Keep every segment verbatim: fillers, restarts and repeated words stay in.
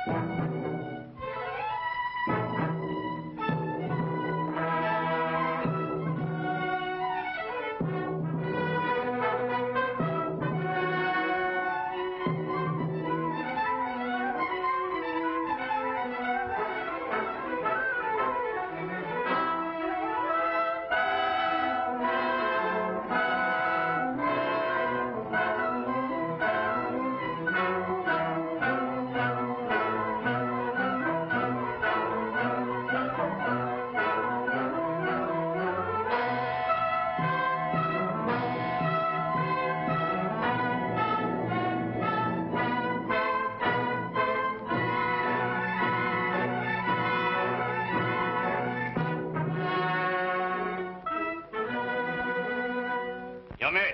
やめ。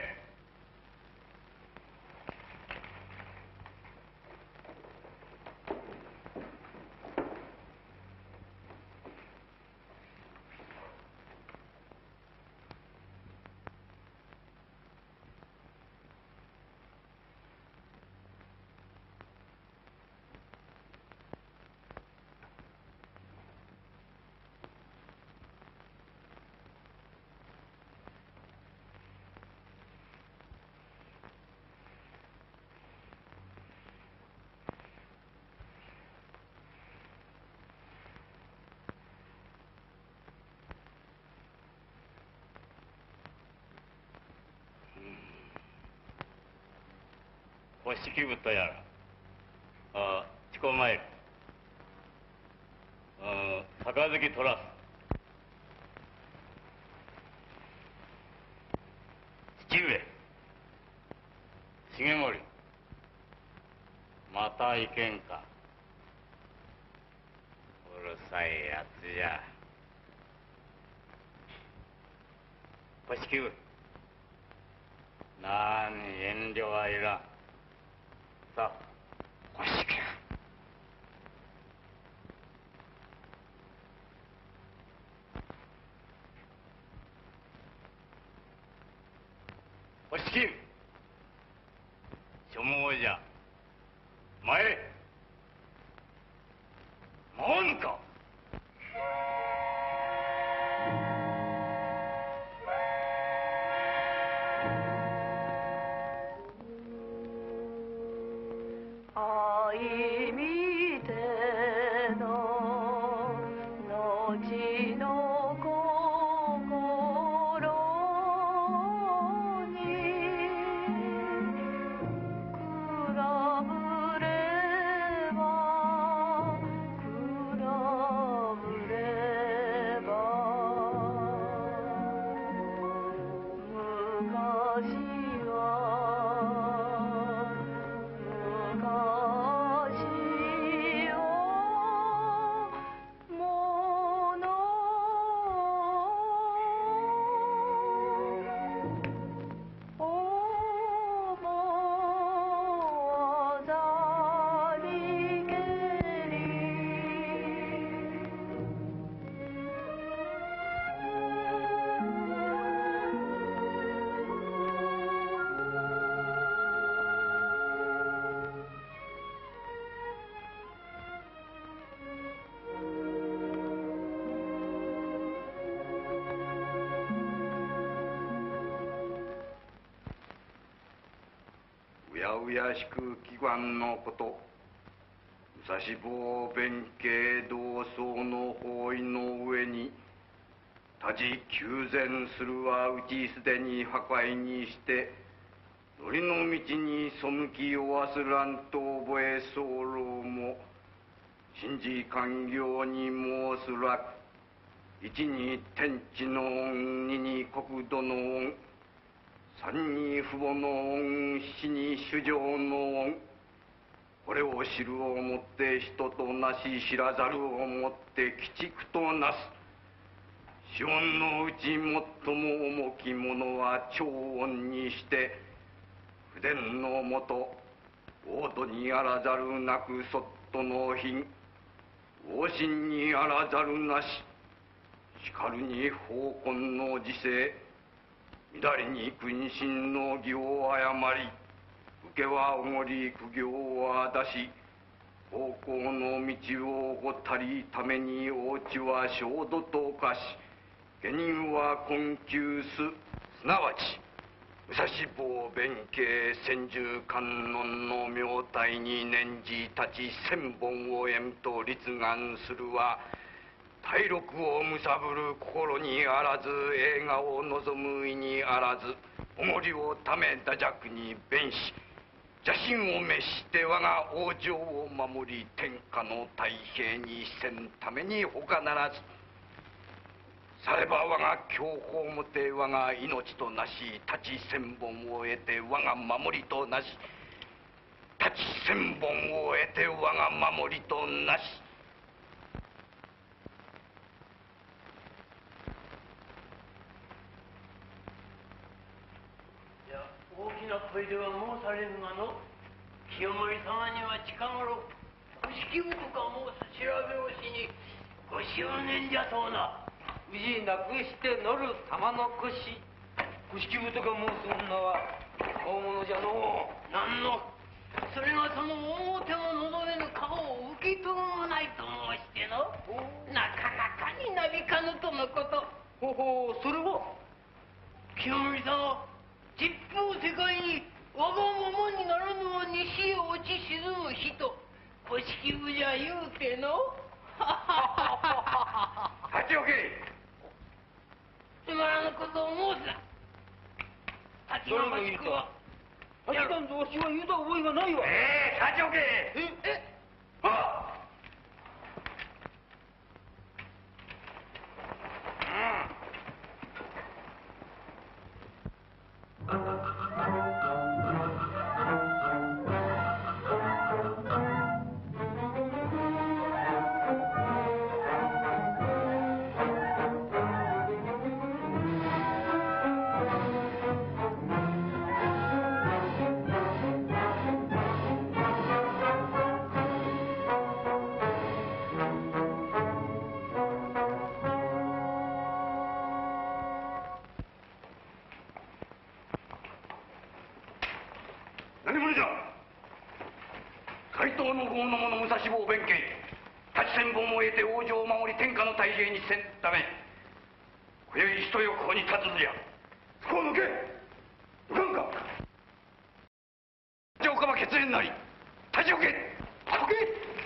お敷布とやら、ああ、ちこまえる、ああ、杯取らす。父上、重盛、またいけんか。うるさいやつじゃ。お敷布、なに遠慮はいらん。さあ、お敷布。お敷布、所望じゃ。前回んか。 愛見ての後の心にくらぶればくらぶれば昔は昔をもの思わざりけりうやうやしく祈願のこと、武蔵坊弁慶同窓の包囲の上に多事求善するはうちすでに破壊にしてのりの道に背きを忘らんと覚え候も信じ官業に申すらく一に天地の恩二に国土の恩三に父母の恩四に主情の恩これを知るをもって人となし知らざるをもって鬼畜となす死恩のうち最も重きものは長恩にして不伝のもと王土にあらざるなくそっとの品王神にあらざるなししかるに奉公の時世乱りに君臣の義を誤り受けはおごり苦行は出し方向の道をおたりために王地は焦土と化し、下人は困窮す、すなわち武蔵坊弁慶千手観音の名体に念じ立ち千本を縁と立願するは、体力をむさぶる心にあらず、映画を望む意にあらず、おごりをため打弱に弁し、邪神を滅して我が王城を守り、天下の太平にせんために他ならず。されば我が享保もて我が命となし、立ち千本を得て我が守りとなし、立ち千本を得て我が守りとなし。 いや、大きな声では申されぬがの、清盛様には近頃古式部とか申す調べをしにご執念じゃそうな。 宇治なくして乗る玉の腰、古式部とか申す女は大物じゃのう。 なんのそれがその表も望めぬ顔を受け取るもないと申しての、なかなかになびかぬとのこと。 ほほう、それは清盛様、実法世界に我がままにならぬは西へ落ち沈む人、古式部じゃ言うての。 立ち置け。 つまらぬことを申すな。立がましくは。 あちらんとわしは言うた覚えがないわ。 ええー、立ち置け。 ええはっ。何者じゃ。街頭の豪の者武蔵坊弁慶、立ち千本を得て王城を守り天下の太平にせんため、今宵人よここに立つじゃ。そこを抜け。抜かんか。立ち置かば血縁なり。立ち置け。立ち置け。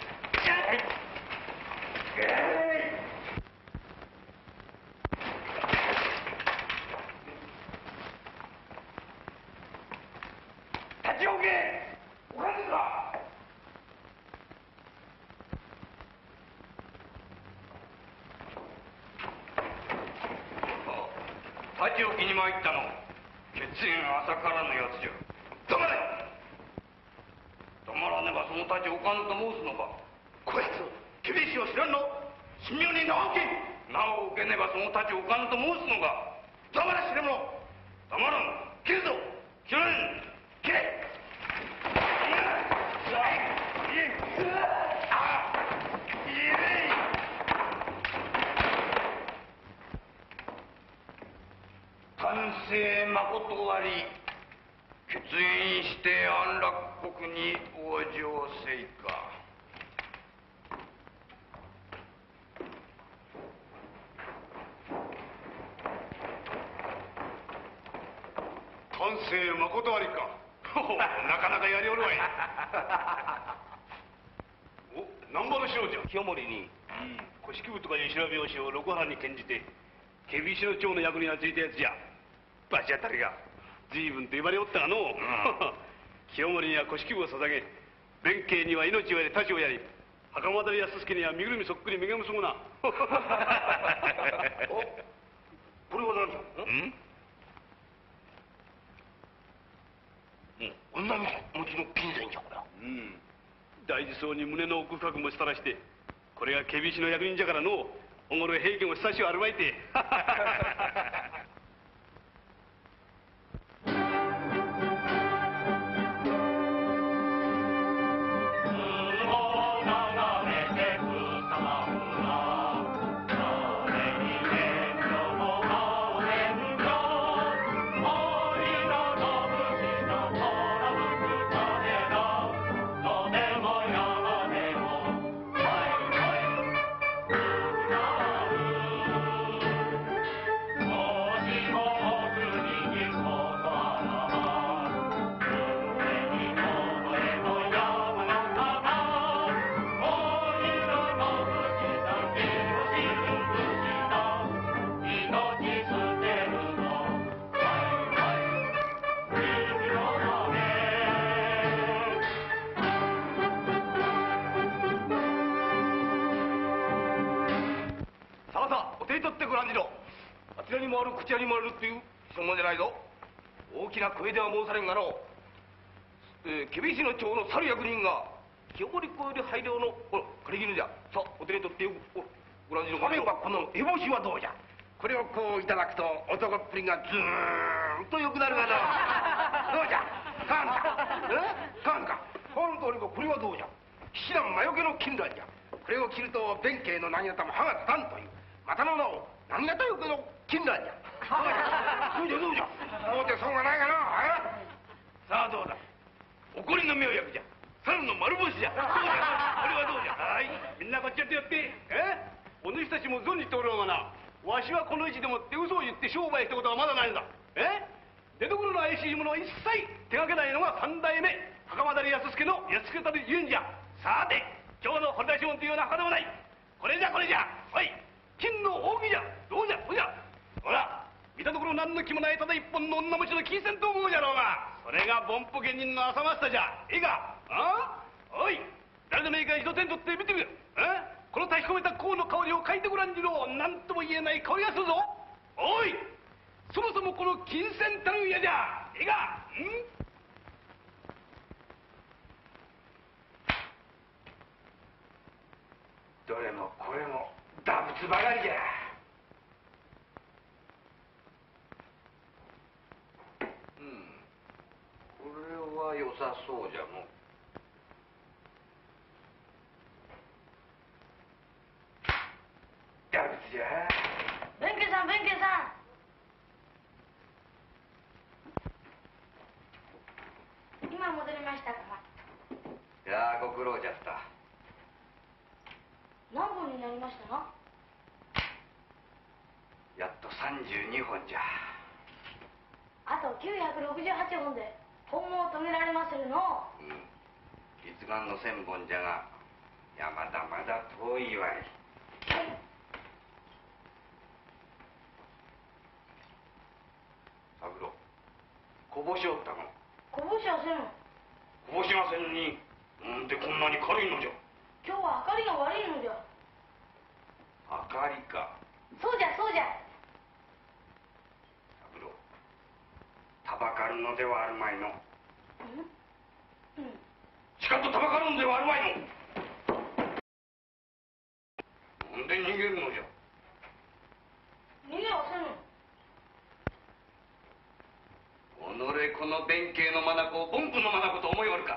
立ち置け。おかずか。立ち置きに参ったの。血縁浅からぬやつじゃ。黙れ。黙らねばその立ち置かぬと申すのか。こやつ厳しいを知らんの。神妙に名を受け。名を受けねばその立ち置かぬと申すのか。黙れ知れ者。黙らん。切るぞ。切らん。切れ。完成まことあり、血縁して安楽国に往生せいか。 完成まことありか。なかなかやりおるわい。お、南波の城じゃ。 清盛に古式部とかいう調べをしを六原に献じて警備士の長の役にはついたやつじゃ。バチ当たりが随分と言われおったがのう、うん、清盛には古式部を捧げ、弁慶には命をやり太刀をやり、袴田安助には身ぐるみそっくりめげむすぐな。 お、これは何じゃ。うん女持ちの金銭じゃこれは。 うん、大事そうに胸の奥深く持ちたらして、これが警備士の役人じゃからのう、おごろ平家も久しをあるまいて。 蘭次郎、あちらにもあるこちらにもあるっていう所望じゃないぞ。大きな声では申されんがの、えー、ケビシの町の猿役人が清盛公より配慮のほら借り絹じゃ。さあお手に取ってごご覧じろ。それはこの烏帽子はどうじゃ。これをこういただくと男っぷりがずーっと良くなるがな。どうじゃ買わんか。え買わんか。買わんとおればこれはどうじゃ。騎士団魔除けの金蘭じゃ。これを着ると弁慶の何型も歯が立たんというまたの名を何型よけの金蘭じゃ。どうじゃどうじゃどうじゃそうがないがな。さあどうだ怒りの妙薬じゃ。猿の丸星じゃ。どうじゃこれはどうじゃ。 はいみんなこっちやってやって。えお主たちも存じておろうがな、わしはこの位置でもって嘘を言って商売したことはまだないんだ。え出所の怪しいものを一切手がけないのが三代目袴田安助の安助たる言うんじゃ。さて今日の掘り出し物というのは他でもない。これじゃこれじゃ。おい金の扇じゃ。どうじゃどうじゃ。ほら見たところ何の気もないただ一本の女持ちの金銭と思うじゃろうが、それがボンポ芸人の浅松じゃ。いいかあおい誰でもいいから一点取って見てみる。えこの炊き込めた香の香りを嗅いでごらんじろ。何とも言えない香りがするぞ。おいそもそもこの金銭たるやじゃ。いいかんどれもこれも打仏ばかりじゃ。うんこれは良さそうじゃの。打仏じゃ。 弁慶さん弁慶さん今戻りましたか。 いやご苦労じゃった。 何本になりましたな。 やっとさんじゅうにほんじゃ。 あときゅうひゃくろくじゅうはちほんで本物を止められまするの。 うん立眼の千本じゃがいやまだまだ遠いわい。三郎こぼしおったの。 こぼしはせん。 こぼしませんになんでこんなに軽いのじゃ。 今日は明かりが悪いのじゃ。 明かりか。 そうじゃそうじゃ。 三郎たばかるのではあるまいの。 うんうんしかとたばかるのではあるまいの。なんで逃げるのじゃ。 逃げはせん。 己この弁慶の眼を凡夫の眼と思いおるか。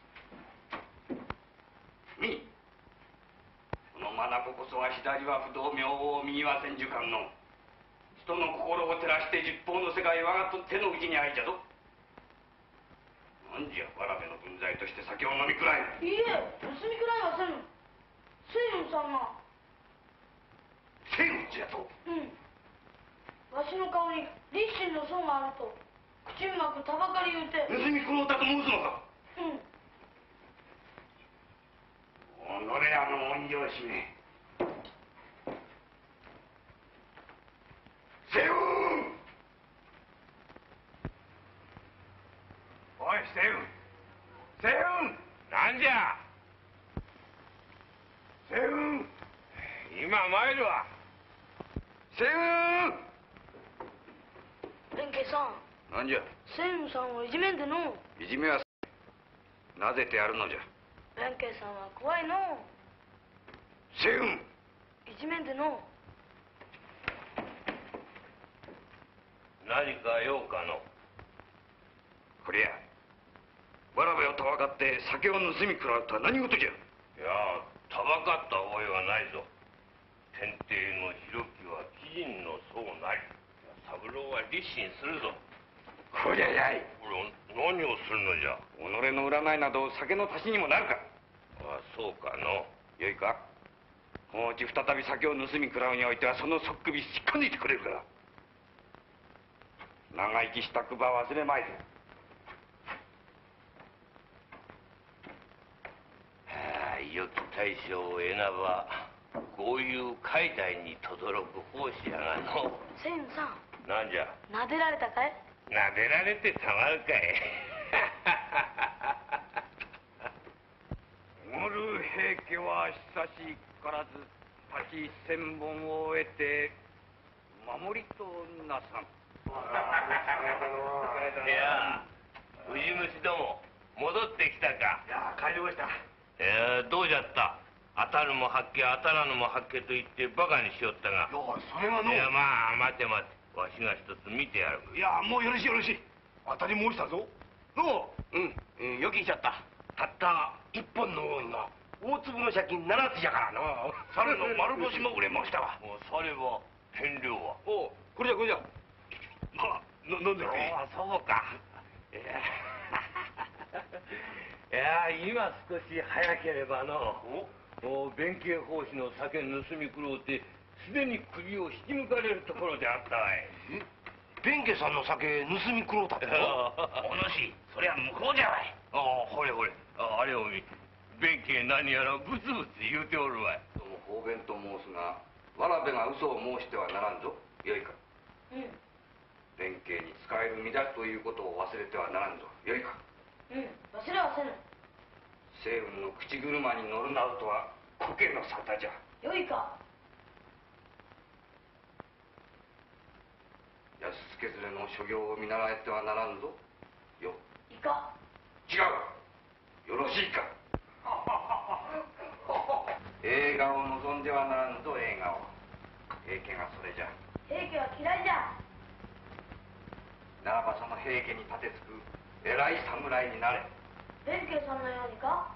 みその眼こそは左は不動明王右は千手観音人の心を照らして十方の世界我がと手の内にあいじゃぞ。なんじゃわらべの分際として酒を飲みくらい。 いいえ盗みくらいはせん。星雲さんが。 千口やと。 うんわしの顔に立身の損があると口うまくたばかり言うて。 盗み食ろうたと申すのか。 うん己らの恩情しめ。セウンおいセウンセウンなんじゃ。セウン今参るわ。セウン弁慶さんなんじゃ。 星雲さんをいじめんでの。 いじめはなぜてやるのじゃ。 弁慶さんは怖いの。 セウンいじめんでの。 何か用かの。 こりゃわらべをたばかって酒を盗み食らうとは何事じゃ。 いやたばかった覚えはないぞ。天帝の広きは貴人のそうなり。三郎は立身するぞ。 こりゃやい。 これ何をするのじゃ。 己の占いなど酒の足しにもなるか。 ああそうかの。 よいかもううち再び酒を盗み食らうにおいてはそのそっくびしっか抜いてくれるから。長生きしたくば忘れまいぞ。 はあ良き大将を選ばこういう海外に轟く奉仕やがの。 星雲さんなんじゃ。 撫でられたかい。 なでられてたまるかい。 おる平家は久しからず立ち千本を得て守りとなさん。 いやウジ虫ども戻ってきたか。 いや帰りました。 いやどうじゃった。当たるも発見当たらぬも発見と言ってバカにしよったが。 いやそれがの。 いやまあ待て待て、わしが一つ見てやる。 いやもうよろしいよろしい。当たり申したぞ。のうん、うん、よきしちゃった。たった一本の多いが大粒の借金七つじゃからな。 猿の丸腰も売れましたわ。 もうされば天領は。 おう、これじゃこれじゃ。 まあななんだっけ。 ああそうか。いやいや今少し早ければのもう弁慶法師の酒盗み食ろうてすでに首を引き抜かれるところであったわい。 え、弁慶さんの酒盗み食ろうたっての？ お主そりゃ向こうじゃわい。 ああほれほれ、ああれを見弁慶何やらブツブツ言うておるわい。 どうも方便と申すが、わらべが嘘を申してはならんぞ。よいか。 うん弁慶に使える身だということを忘れてはならんぞ。よいか。 うん忘れはせぬ。 西雲の口車に乗るなどとは苔の沙汰じゃ。 よいか。 安助連れの所業を見習えてはならんぞ。よ。 いか。 違う。よろしいか。映画を望んではならんぞ。映画を。平家がそれじゃ。 平家は嫌いじゃ。 ならばその平家に立てつく偉い侍になれ。 弁慶さんのようにか。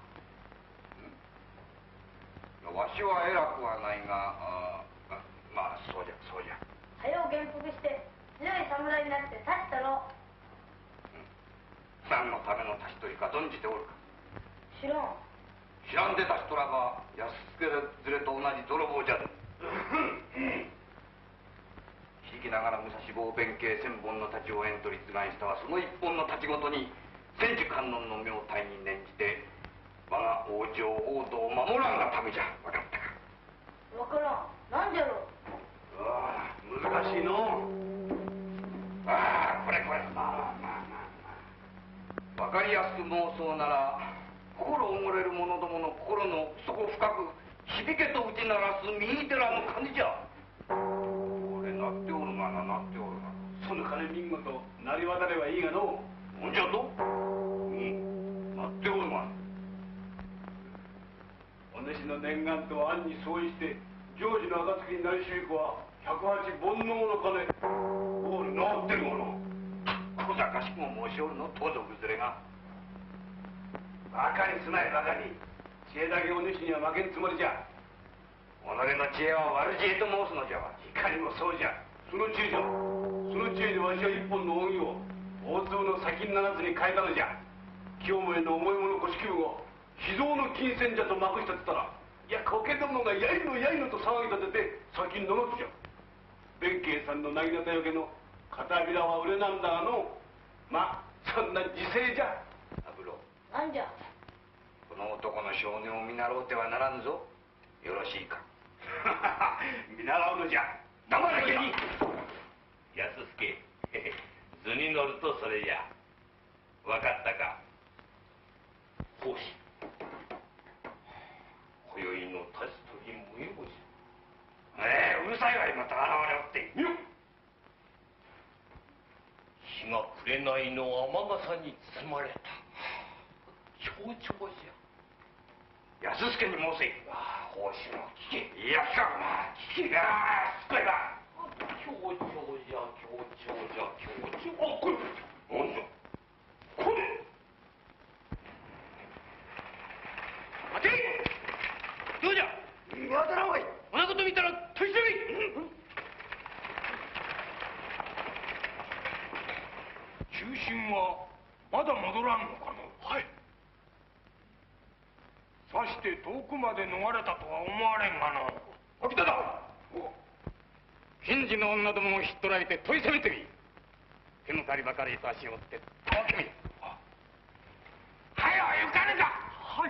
わしは偉くはないが、あまあそうじゃそうじゃ。 早う元服して強い侍になって立ったろ。 何のための立ち取りか存じておるか。 知らん。 知らんで立ち取らば安助連れと同じ泥棒じゃぞ。ひきながら武蔵坊弁慶千本の太刀を縁と立眼したはその一本の太刀ごとに千手観音の名体に念じて我が王城王道を守らんがためじゃ。分かったか。 わからん。なんじゃろう。 ああ難しいの。 ああこれこれ。まあまあまあまあ。分かりやすく申そうなら心おもれる者どもの心の底深く響けと打ち鳴らす右寺の感じじゃ。これなっておるがな、なっておるが。 その金見事成り渡ればいいがの。 ほんじゃと。うんなっておるが。 お主の念願と暗に相違して常時の暁になりしびくは百八煩悩の金オール治ってるもの。 小賢しくも申しおるの盗賊連れが。 バカにすなよバカに。知恵だけお主には負けんつもりじゃ。 己の知恵は悪知恵と申すのじゃわ。 いかにもそうじゃ。その知恵じゃ。その知恵でわしは一本の扇を大粒の先に七つに変えたのじゃ。清盛の重いもの古式部が秘蔵の金銭じゃとまくしたって言ったら、いや苔どもがやいのやいのと騒ぎ立てて先に七つじゃ。弁慶さんのなぎなたよけの片びらは売れなんだがの。まあそんな時勢じゃ。 三郎、 なんじゃ。 この男の少年を見習うてはならんぞ。よろしいか。 見習うのじゃ。 黙れけに。 安助図に乗るとそれじゃ。分かったか。 法師今宵の立ち取り無用じゃ。 ええうるさいわい。また現れおって。 よっ。 日が暮れないの雨傘に包まれた強調じゃ。 安助に申せ。 ああ、法師も聞け。 いや聞かん。聞け。ああすっごいば。 強調じゃ強調じゃ強調。 あこれなんじゃこれ。 待て。どうじゃ。 わからんわい。 そんなこと見たら取り調べ。 中心はまだ戻らんのかの。 はい。 さして遠くまで逃れたとは思われんがの。 起きただ。金次の女どもをひっ捕らえて問い攻めてみ。手の足りばかりと足を追ってたわってみ。はよ行かぬか。 はい。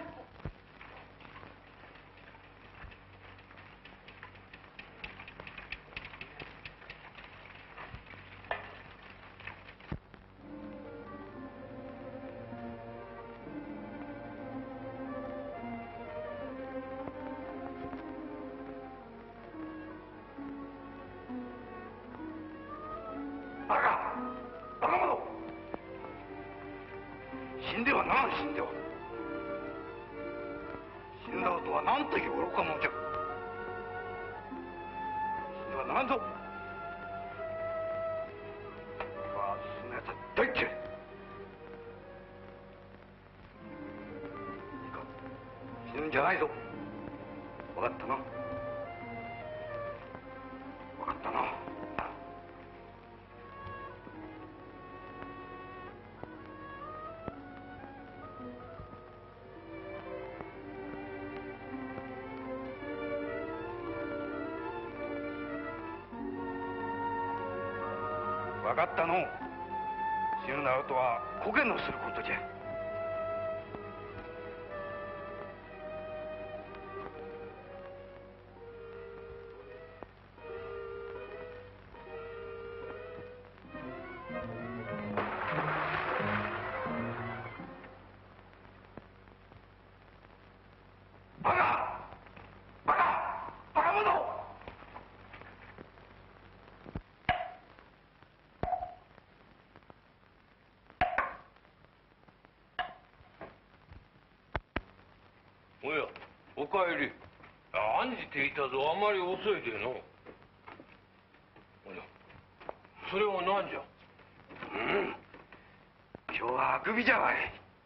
死んでおる。死んだ後は何という愚か者じゃ。死んではならんぞ。俺はそのやつは大っ嫌い。いいか、死ぬんじゃないぞ。分かったな。分かったな。分かったの。死ぬなどとはこげのすることじゃ。バカバカバカ者。 おや、おかえり。案じていたぞ、あまり遅いでの。おや、それは何じゃ。 うん、今日はあくびじゃわい。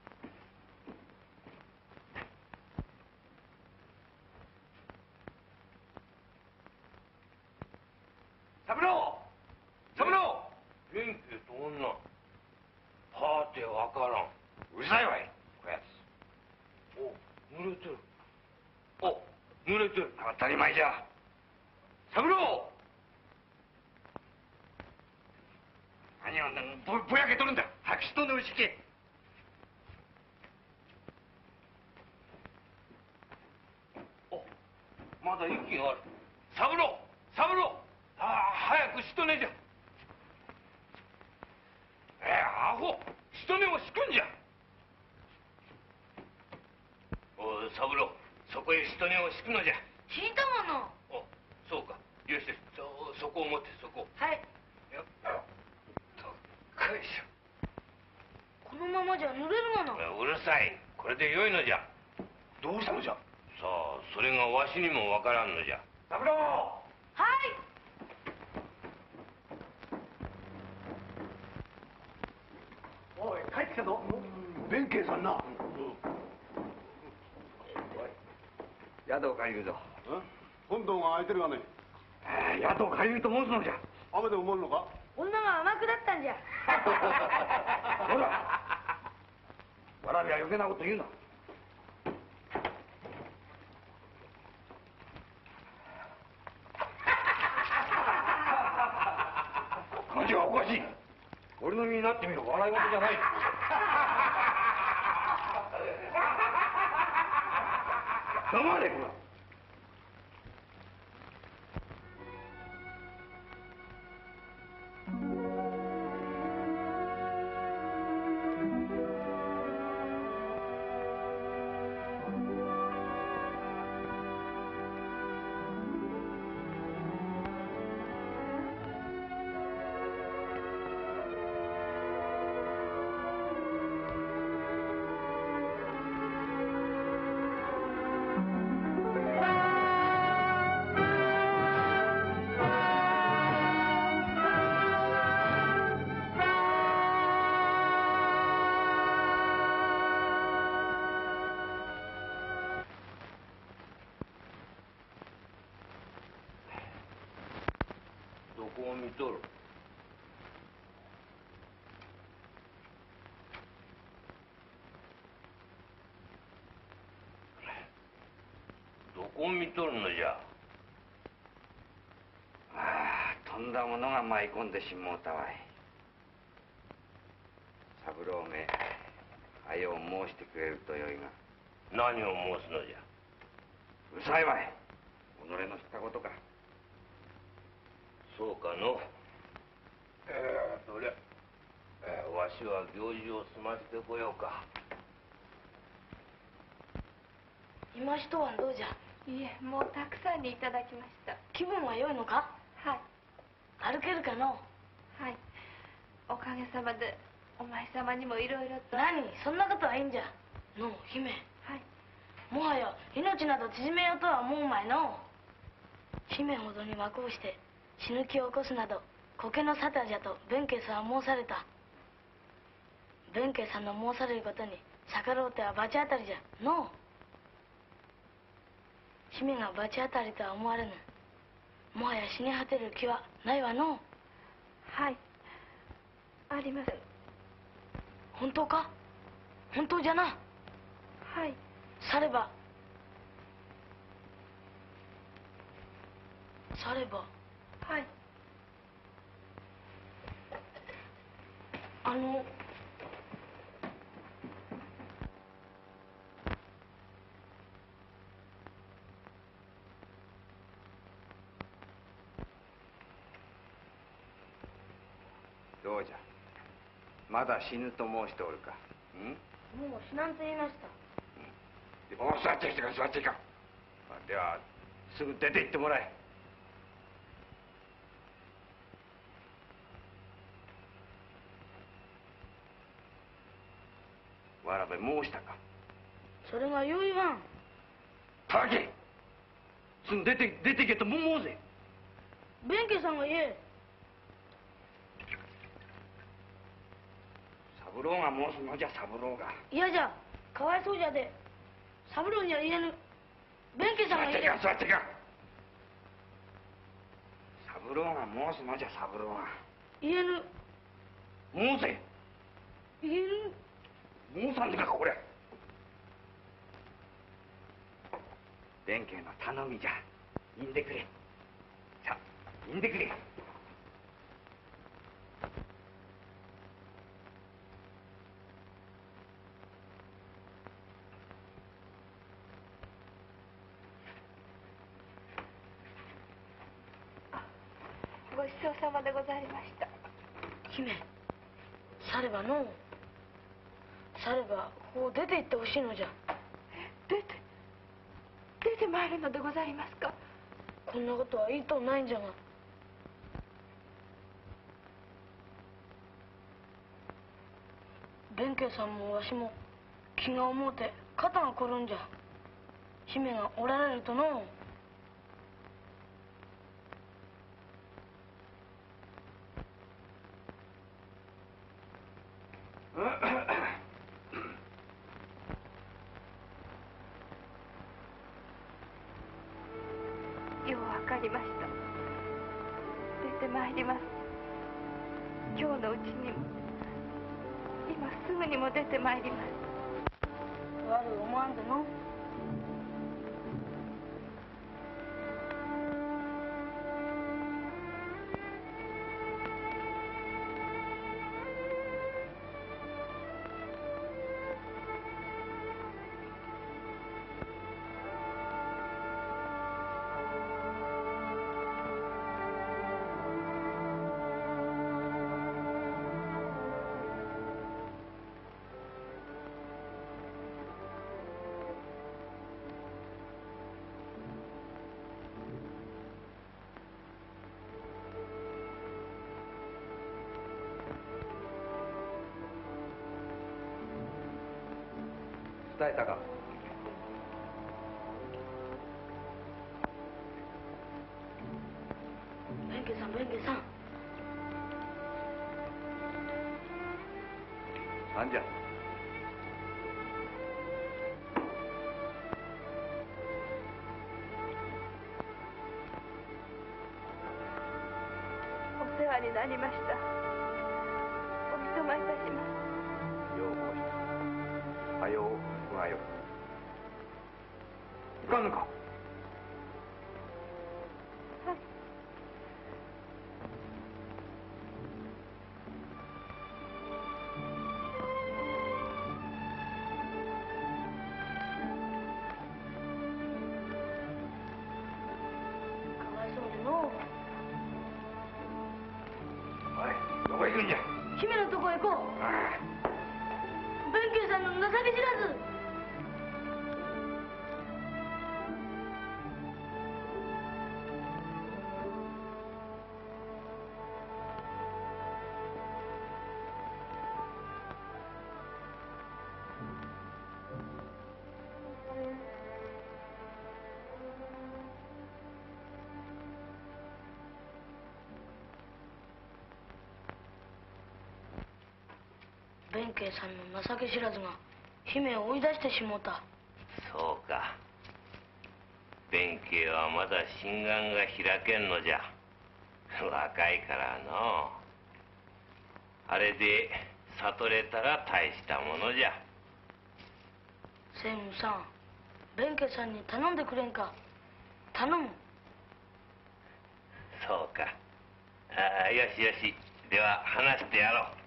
三郎、三郎。 弁慶と女。はてわからん。 うるさいわい、こやつ。 お、濡れてる。お、濡れてる。 当たり前じゃ。三郎。何をぼぼやけとるんだ。早く人の牛け。 お、まだ息がある。三郎、三郎。ああ、早く人寝じゃ。ええ、アホ。人寝を敷くんじゃ。おい、三郎、そこへ人寝を敷くのじゃ。 引いたもの。 お、そうか。よしよし、そそこを持って、そこを。 はい。 よっと、かいしこのままじゃ濡れるもの。 ょ。うるさい。これでよいのじゃ。 どうしたのじゃ。 さあ、それがわしにもわからんのじゃ。 三郎。 はい。 おい、帰ってきたぞ。弁慶さんな。 宿を借りるぞ。 本堂が空いてるがね。 えー宿を借りると申すのじゃ。 雨でも漏るのか。 女が甘くだったんじゃ。 ほら。わらびは余計なこと言うな。感じはおかしい。俺の身になってみろ。笑い事じゃない。黙れ、こら。 どこを見とる。どこを見とるのじゃ。 ああ、とんだものが舞い込んでしもうたわい。三郎め、はよう申してくれるとよいが。 何を申すのじゃ。 うるさいわい。己の知ったことか。 そうかの。ええ、そりゃ、えー、わしは行事を済ませてこようか。 今一晩どうじゃ。 いえ、もうたくさんにいただきました。 気分は良いのか。 はい。 歩けるかの。 はい。おかげさまでお前様にもいろいろと。 何、そんなことはいいんじゃ。のう姫。 はい。 もはや命など縮めようとは思うまいのう。姫ほどに若うして死ぬ気を起こすなど苔の沙汰じゃと弁慶さんは申された。弁慶さんの申されることに逆ろうては罰当たりじゃのう。姫が罰当たりとは思われぬ。もはや死に果てる気はないわのう。 はい、ありません。 本当か？本当じゃな。 はい。 さればさればはい。 あのどうじゃ、まだ死ぬと申しておるか。ん？ もう死なんと言いました。 おう、座ってきてか、座っていか。ではすぐ出て行ってもらえ。わらべ申したか。 それがよいわん。 たけ、すぐ出て出てけと申うぜ。 弁慶さんが言え。 三郎が申すのじゃ、三郎が。 嫌じゃ、かわいそうじゃで三郎には言えぬ。弁慶さんが言え。 座ってか、座ってか。三郎が申すのじゃ、三郎が。 言えぬ。 申せ。 言えぬ。 申さんでか、これ。弁慶の頼みじゃ。言んでくれ。さあ、言んでくれ。 ごちそうさまでございました。 姫、さればのう。さればここを出て行ってほしいのじゃ。 出て出てまいるのでございますか。 こんなことはいいとうないんじゃが。弁慶さんもわしも気が重うて肩が凝るんじゃ。姫がおられるとのう。 ようわかりました。出てまいります。今日のうちにも今すぐにも出てまいります。 悪い思わんでの。 伝えたか。 弁慶さん、弁慶さん。 なんじゃ。 お世話になりました。おいとまいたします。 よう申した。はようおはよう。いかんのか。 はい。 かわいそうにのう。 おい、どこ行くんじゃ。 姫のとこへ行こう。 ああ。 弁慶さんの情け知らず。 弁慶さんの情け知らずが姫を追い出してしもうた。 そうか。弁慶はまだ心眼が開けんのじゃ。若いからの。あれで悟れたら大したものじゃ。 専務さん、弁慶さんに頼んでくれんか。頼む。 そうか。ああ、よしよし。では話してやろう。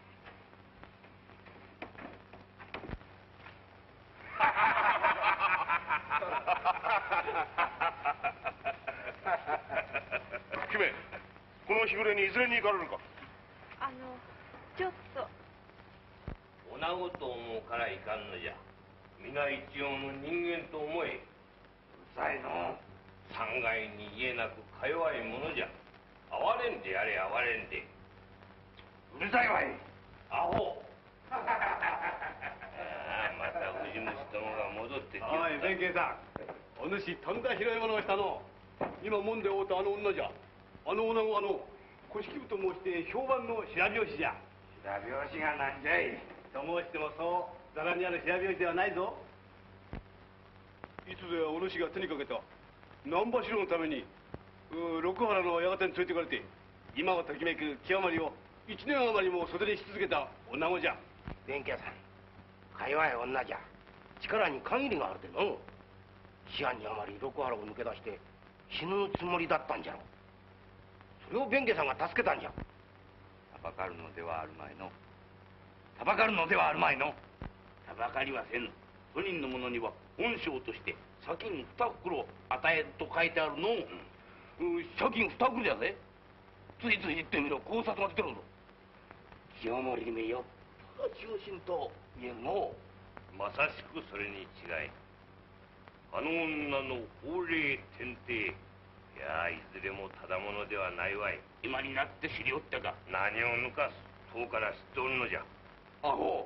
姫、この日暮れにいずれに行かれるか。 あのちょっと。 女子と思うからいかんのじゃ。皆一応の人間と思え。 うるさいの。 三階に言えなくか弱いものじゃ。哀れんでやれ哀れんで。 うるさいわい。 アホ。ああ、また藤虫どもが戻ってきよった。 おい弁慶さん、お主とんだ拾い物をしたの。今もんで会うたあの女じゃ。あの女子はあの古式部と申して評判の白拍子じゃ。 白拍子がなんじゃい。 と申してもそうざらにある白拍子ではないぞ。いつぞやお主が手にかけた難波城のためにう六原の館に連れてかれて今をときめく清盛を一年余りも袖にし続けた女子じゃ。 弁慶さん、か弱い女じゃ。力に限りがあるでの。思案にあまり六原を抜け出して死ぬつもりだったんじゃろ。それを弁慶さんが助けたんじゃ。 たばかるのではあるまいの。たばかるのではあるまいの。 たばかりはせぬ。不人の者には恩賞として先に二袋与えると書いてあるの。 うん、借金二袋じゃぜ。ついつい言ってみろ、考察が出てるぞ。清盛姫よっぽど忠心と見えるの。 まさしくそれに違い。あの女の法令天帝、いやいずれもただものではないわい。 今になって知りおったか。 何を抜かす遠から知っておるのじゃ。 アホ。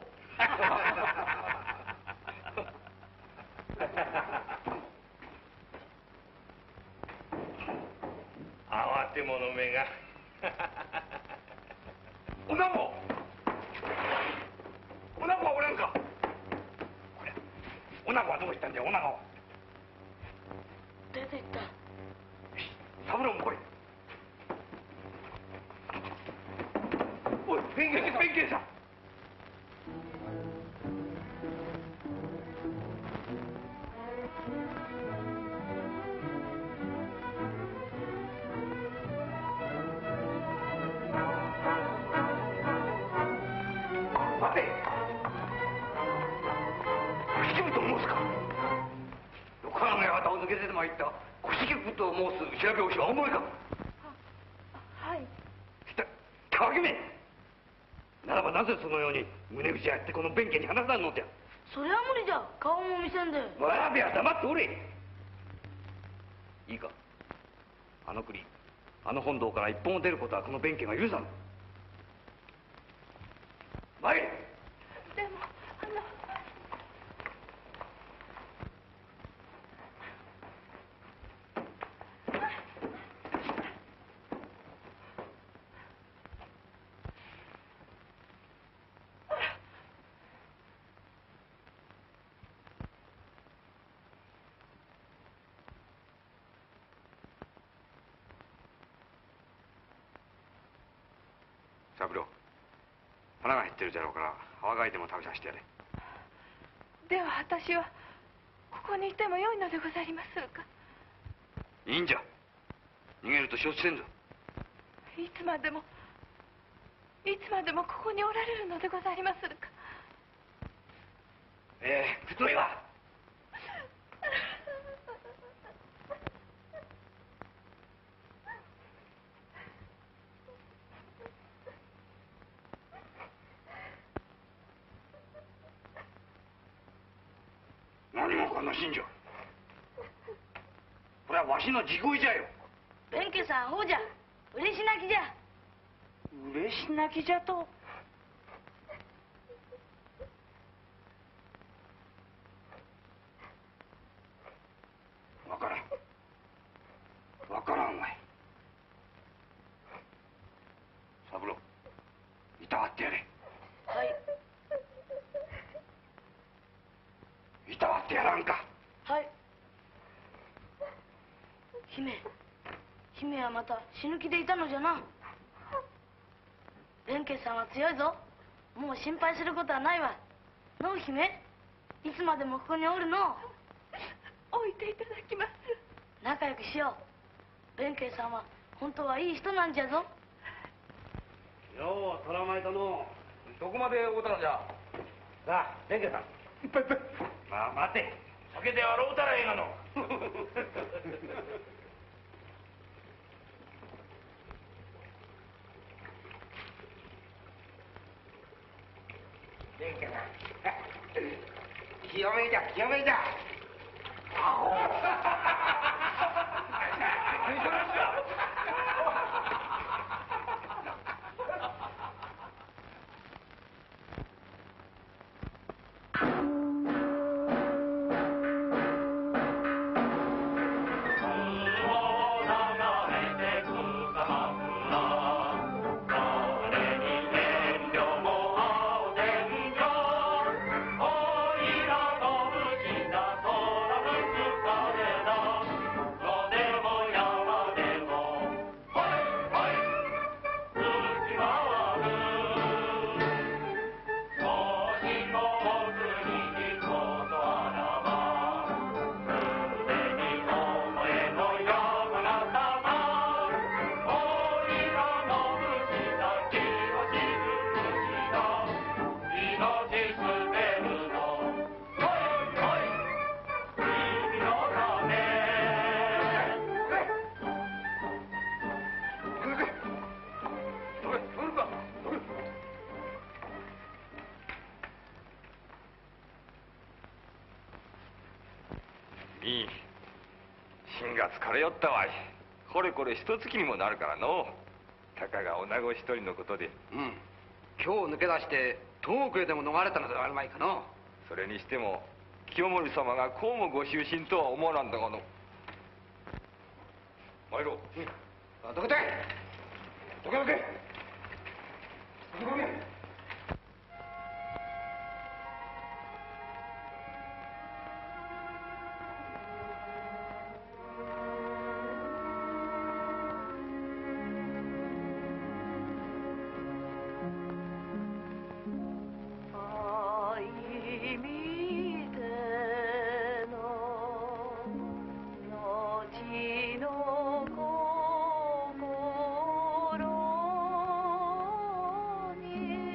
慌て者めが。 おなごおなごはおらんか。これおなごはどうしたんじゃ。おなご出て行った。 三郎も来い。おい弁慶弁慶さん。待て。古式部と申すか。六原の館を抜け出てまいった古式部と申す白拍子はお思いか。 はい。 た川姫ならばなぜそのように胸口やってこの弁慶に話さんのじゃ。 それは無理じゃ。顔も見せんで。 わらべは黙っておれ。いいか。あの国あの本堂から一歩も出ることはこの弁慶が許さん。参れ。 でもあの三郎腹が減ってるじゃろうから泡がいても食べさせてやれ。 では私はここにいてもよいのでござりまするか。 いいんじゃ。逃げると承知せんぞ。 いつまでもいつまでもここにおられるのでござりまするか。 ええ太いわ。何も悲しいんじゃ。これはわしの地声じゃよ。 弁慶さんほうじゃ。嬉し泣きじゃ。 嬉し泣きじゃと。 わからん。わからんわい。三郎いたわってやれ。 はい。 姫姫はまた死ぬ気でいたのじゃな。弁慶さんは強いぞ。もう心配することはないわ。のう姫、いつまでもここにおるの。 置いていただきます。 仲良くしよう。弁慶さんは本当はいい人なんじゃぞ。 よう捕らまえたの。 どこまでおうたのじゃ。 さあ弁慶さんいっぱいいっぱい。 まあ待て酒で笑うたらええがの弁慶さん清めじゃ清めじゃアホ心が疲れよったわい。これこれ一月にもなるからの。たかが女子一人のことで。 うん今日抜け出して遠くへでも逃れたのではあるまいかの。 それにしても清盛様がこうもご執心とは思わなんだがの。参ろう。 あどけてどけどけどけどけ。 心に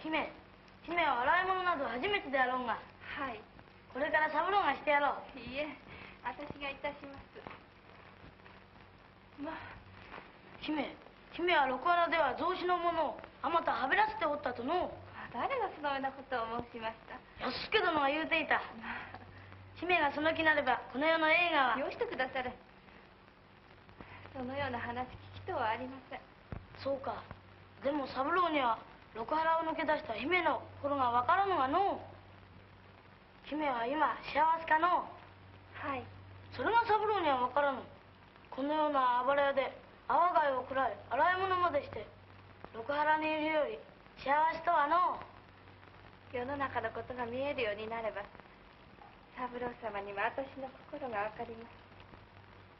姫、姫は洗い物など初めてであろうが、 はい。 これから三郎がしてやろう。 いいえ、私がいたします。まあ。 姫、姫は六原では雑司のものをあまたはべらせておったとの。 誰がそのようなことを申しました？ 安助殿が言うていた。姫がその気なればこの世の映画は。 よしてくだされ。そのような話聞きとはありません。 そうか。でも三郎には六原を抜け出した姫の心がわからぬがの。姫は今幸せかの。 はい。 それが三郎にはわからぬ。このようなあばら屋で泡貝を食らい洗い物までして六原にいるより幸せとはの。 世の中のことが見えるようになれば三郎様には私の心がわかります。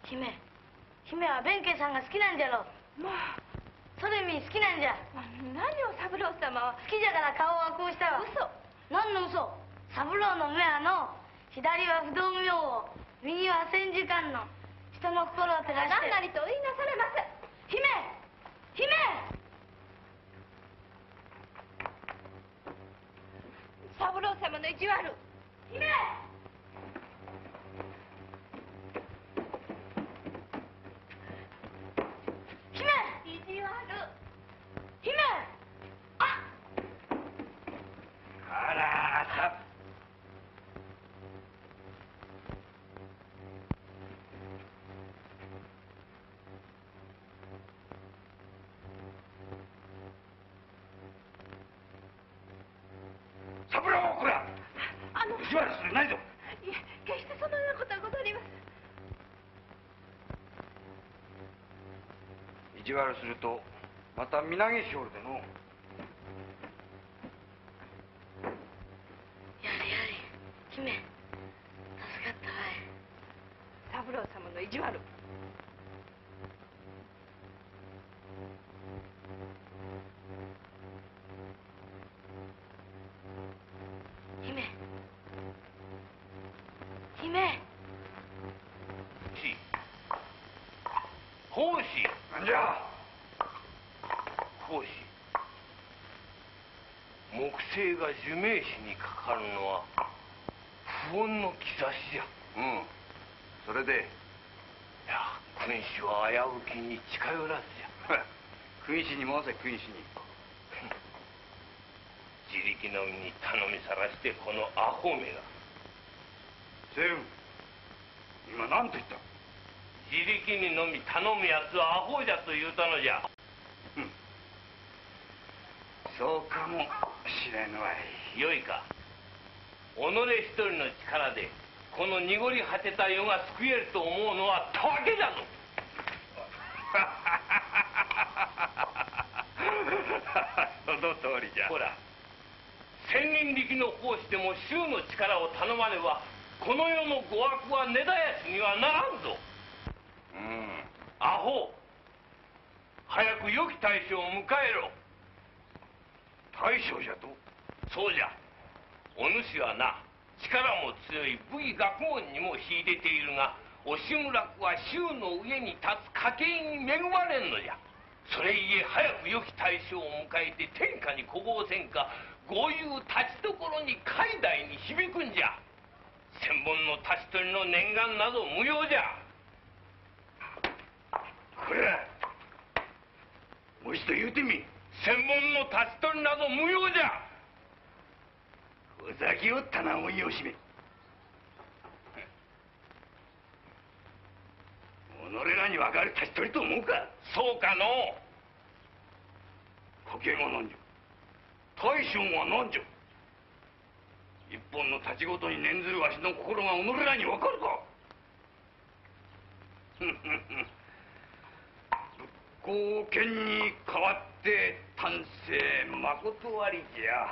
姫、姫は弁慶さんが好きなんじゃろう。 まあそれみ好きなんじゃ。 何を三郎様は。 好きじゃから顔がこうしたわ。 嘘。 何の嘘。三郎の目はの左は不動明王、右は千手観音、人の心を照らして。 何なりとお言いなされませ。 姫、姫。 三郎様の意地悪。 姫。姫。 意地悪。 姫。あ。 あらさ。三郎、こら。 あの。 意地悪するないぞ。 いえ、決してそのようなことはござりません。 意地悪するとまた身投げしおるでの。 やれやれ、姫、助かったわい。 三郎様の意地悪。 姫、姫。 奉仕。 なんじゃ。 奉仕。木星が寿命誌にかかるのは不穏の兆しじゃ。 うん。それで。 いや、君主は危うきに近寄らずじゃ。 君主に回せ、君主に。 自力のみに頼みさらしてこのアホめが。 セウ、今何と言った？ 自力にのみ頼むやつはアホじゃと言うたのじゃ。 うん。そうかもしれぬわい。 よいか。己一人の力でこの濁り果てた世が救えると思うのはたわけだぞ。 その通りじゃ。 ほら、千人力の奉仕でも衆の力を頼まねばこの世の誤悪は根絶やしにはならんぞ。 うん。 アホ、早く良き大将を迎えろ。 大将じゃと？ そうじゃ。お主はな、力も強い武技学問にも秀でているが、おしむらくは衆の上に立つ家計に恵まれんのじゃ。それゆえ早く良き大将を迎えて天下に呼ぼうせんか、豪遊立ちどころに海外に響くんじゃ。千本の立ち取りの念願など無用じゃ。 これもう一度言うてみ。 千本の立ち取りなど無用じゃ。 ふざけおったな、おいおしめ。己らに分かる立ち取りと思うか。 そうかの家計が何じゃ、大将は何じゃ。一本の立ちごとに念ずるわしの心が己らに分かるか。仏光剣に代わって丹精まことありじゃ。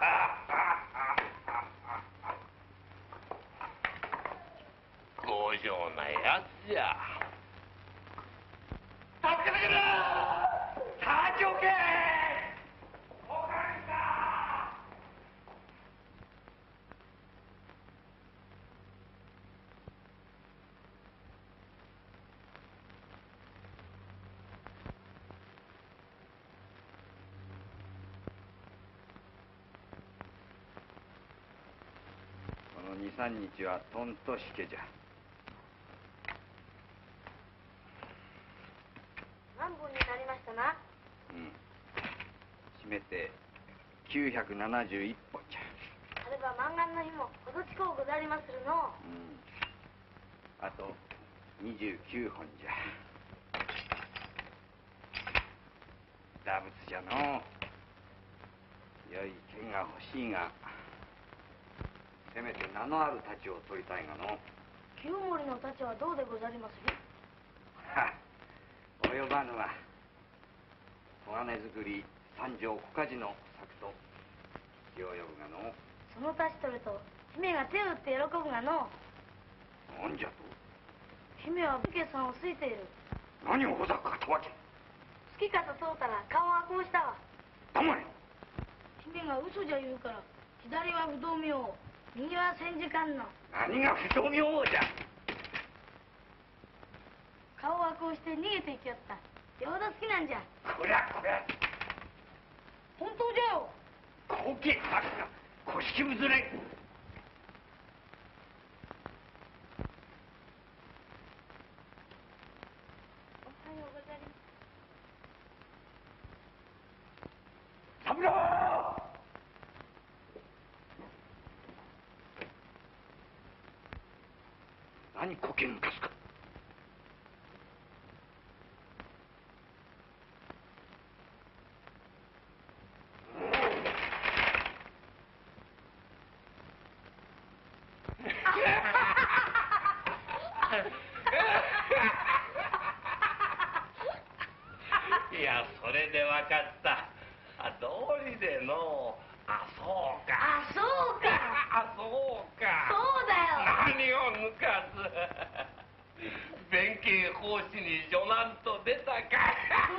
強情なやつじゃ。 助けてくれ。立ち置け。おかげだ。 の二三日はとんとしけじゃ。 何本になりましたな。 うん。締めてきゅうひゃくななじゅういっぽんじゃ。 あれば満願の日もほどちこうござりまするの。 うん。あとにじゅうきゅうほんじゃ。打物じゃのう。良い剣が欲しいが、せめて名のある太刀を取りたいがの。 清盛の太刀はどうでござりますり。 は及ばぬわ。小金作り三条小鍛冶の作と気を呼ぶがの。 その太刀取ると姫が手を打って喜ぶがの。 なんじゃと。 姫は武家さんを好いている。 何をほざくかとわけ。 好きかと問うたら顔はこうしたわ。 黙れ。 姫が嘘じゃ言うから左は不動明王、右は千手観音。 何が不動明王じゃ。 顔はこうして逃げていきよった。よほど好きなんじゃ。 こりゃこりゃ。 本当じゃよ。 高貴なくが古式ぶずれ。 おはようございます。 三郎。何こけ抜かすか。 いや、それでわかった。あ、道理での。あ、そうか。 あ、そうか。 あ、そうか。 そうだよ。 何を抜かず。弁慶奉仕に女難と出たか。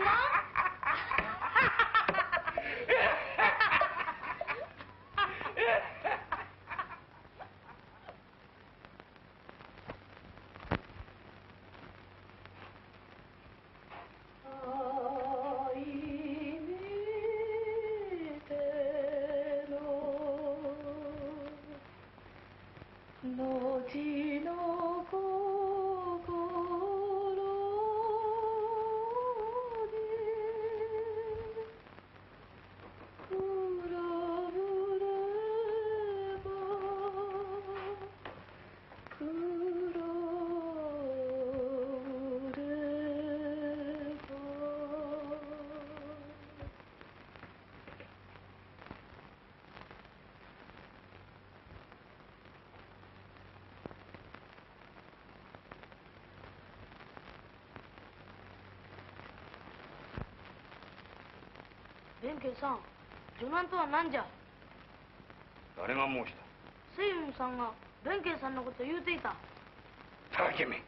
弁慶さん、女難とは何じゃ。 誰が申した。 水雲さんが弁慶さんのことを言うていた。 たわけめ。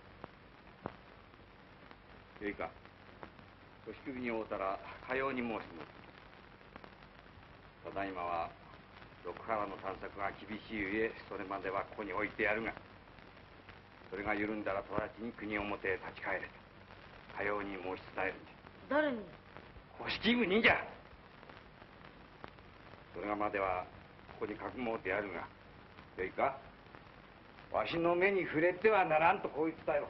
よいか。腰首に会うたらかように申すの。ただいまは六原の探索が厳しいゆえ、それまではここに置いてやるが、それが緩んだら直ちに国表へ立ち返れとかように申し伝えるんじゃ。 誰に。 腰首にじゃ。それがまではここにかくもうてやるが、よいか。わしの目に触れてはならんとこう伝えろ。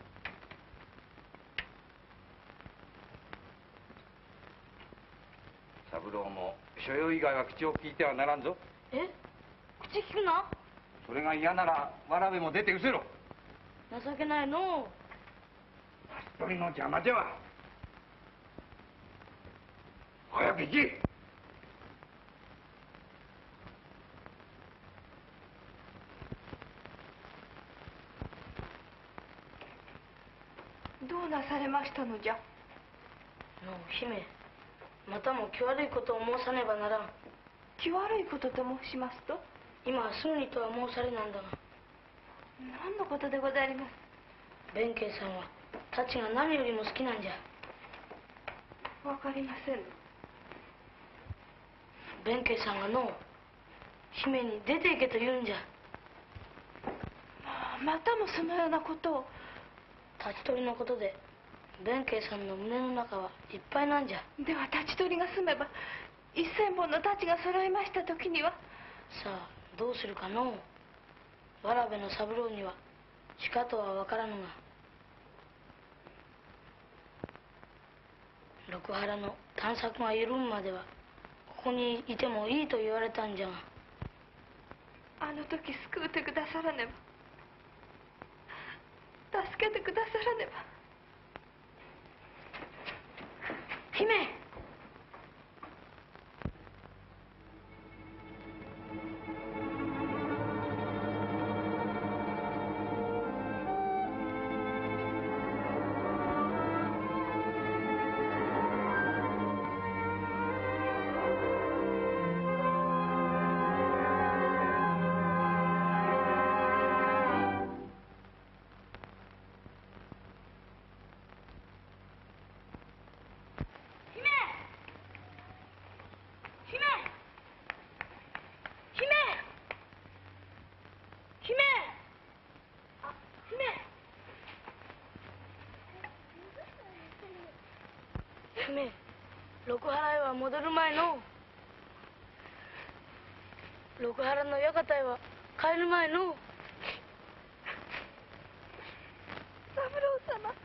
三郎も所用以外は口を聞いてはならんぞ。 え、口聞くな。 それが嫌ならわらべも出て失せろ。 情けないのう。 一人の邪魔じゃわ。早く行け。 どうなされましたのじゃ。 のう姫、またも気悪いことを申さねばならん。 気悪いことと申しますと。 今はすぐにとは申されなんだが。 何のことでございます。 弁慶さんは太刀が何よりも好きなんじゃ。 わかりません。 弁慶さんがのう姫に出て行けと言うんじゃ。 またもそのようなことを。 太刀取りのことで弁慶さんの胸の中はいっぱいなんじゃ。 では太刀取りが済めば一千本の太刀が揃いました時には。 さあどうするかのう。 わらべの三郎にはしかとは分からぬが、六原の探索が緩むまではここにいてもいいと言われたんじゃが、 あの時救うてくださらねば、助けてくださらねば。 姫、姫、六原へは戻る前の。六原の館へは帰る前の。 三郎様。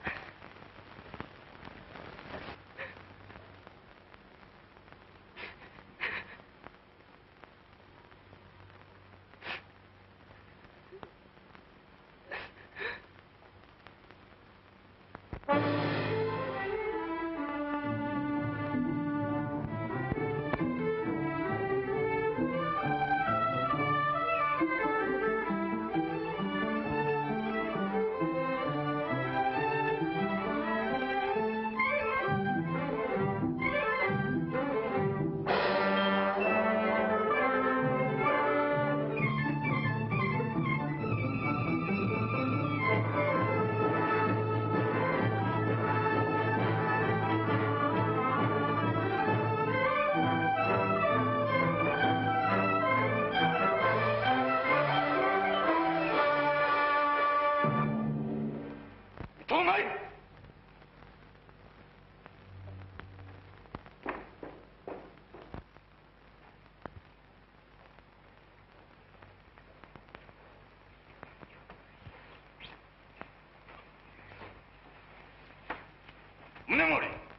宗盛、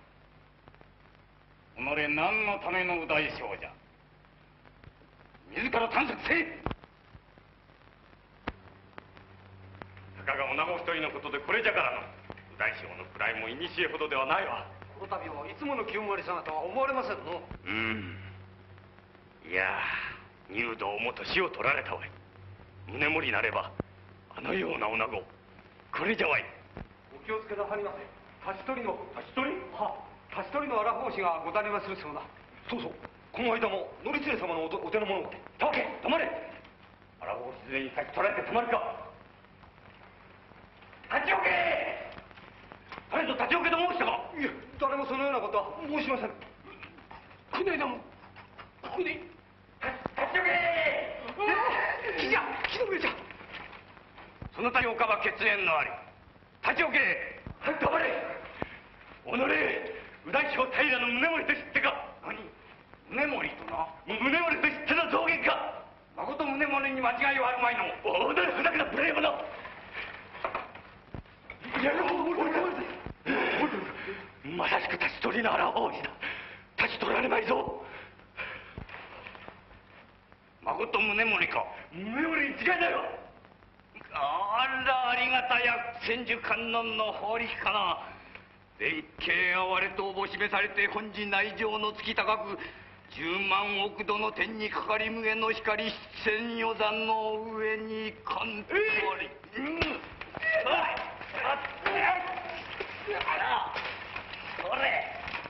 己何のための右大将じゃ。自ら探索せい。たかが女子一人のことでこれじゃからの。右大将の位も古ほどではないわ。 この度はいつもの清盛様とは思われませんの。 うん。いや入道も年を取られたわい。宗盛なればあのような女子これじゃわい。 お気をつけなはりませ。立ち取りの立ち取りは立ち取りの荒法師がござりまするそうな。 そうそう、この間も乗常様の お, お手の者が。 たわけ止まれ。荒法師勢に先取られて止まるか。立ち置け。誰ぞ立ち置けと申したか。 いや、誰もそのようなことは申しません。この間もここに立ち置け。 木じゃ木の上じゃ。 その他に岡は血縁のあり。立ち置け。はい、止まれ。己右大将平の宗盛と知ってか。何、宗盛とな。宗盛と知っての増言か。まこと宗盛に間違いはあるまいの。おどれふざけた無礼者。いやいや、まさしく立ち取りの荒法師だ。立ち取られまいぞ。まこと宗盛か。宗盛に違いないわ。あら、ありがたや千手観音の法力かな。弁慶哀れとおぼ示されて本寺内情の月高く十万億度の天にかかり無限の光七千余山の上に関とあり。うん。あら、それ。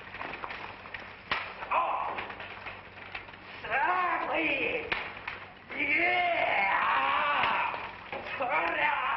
ああ。さあ、来い。いけ。ああ。そりゃ。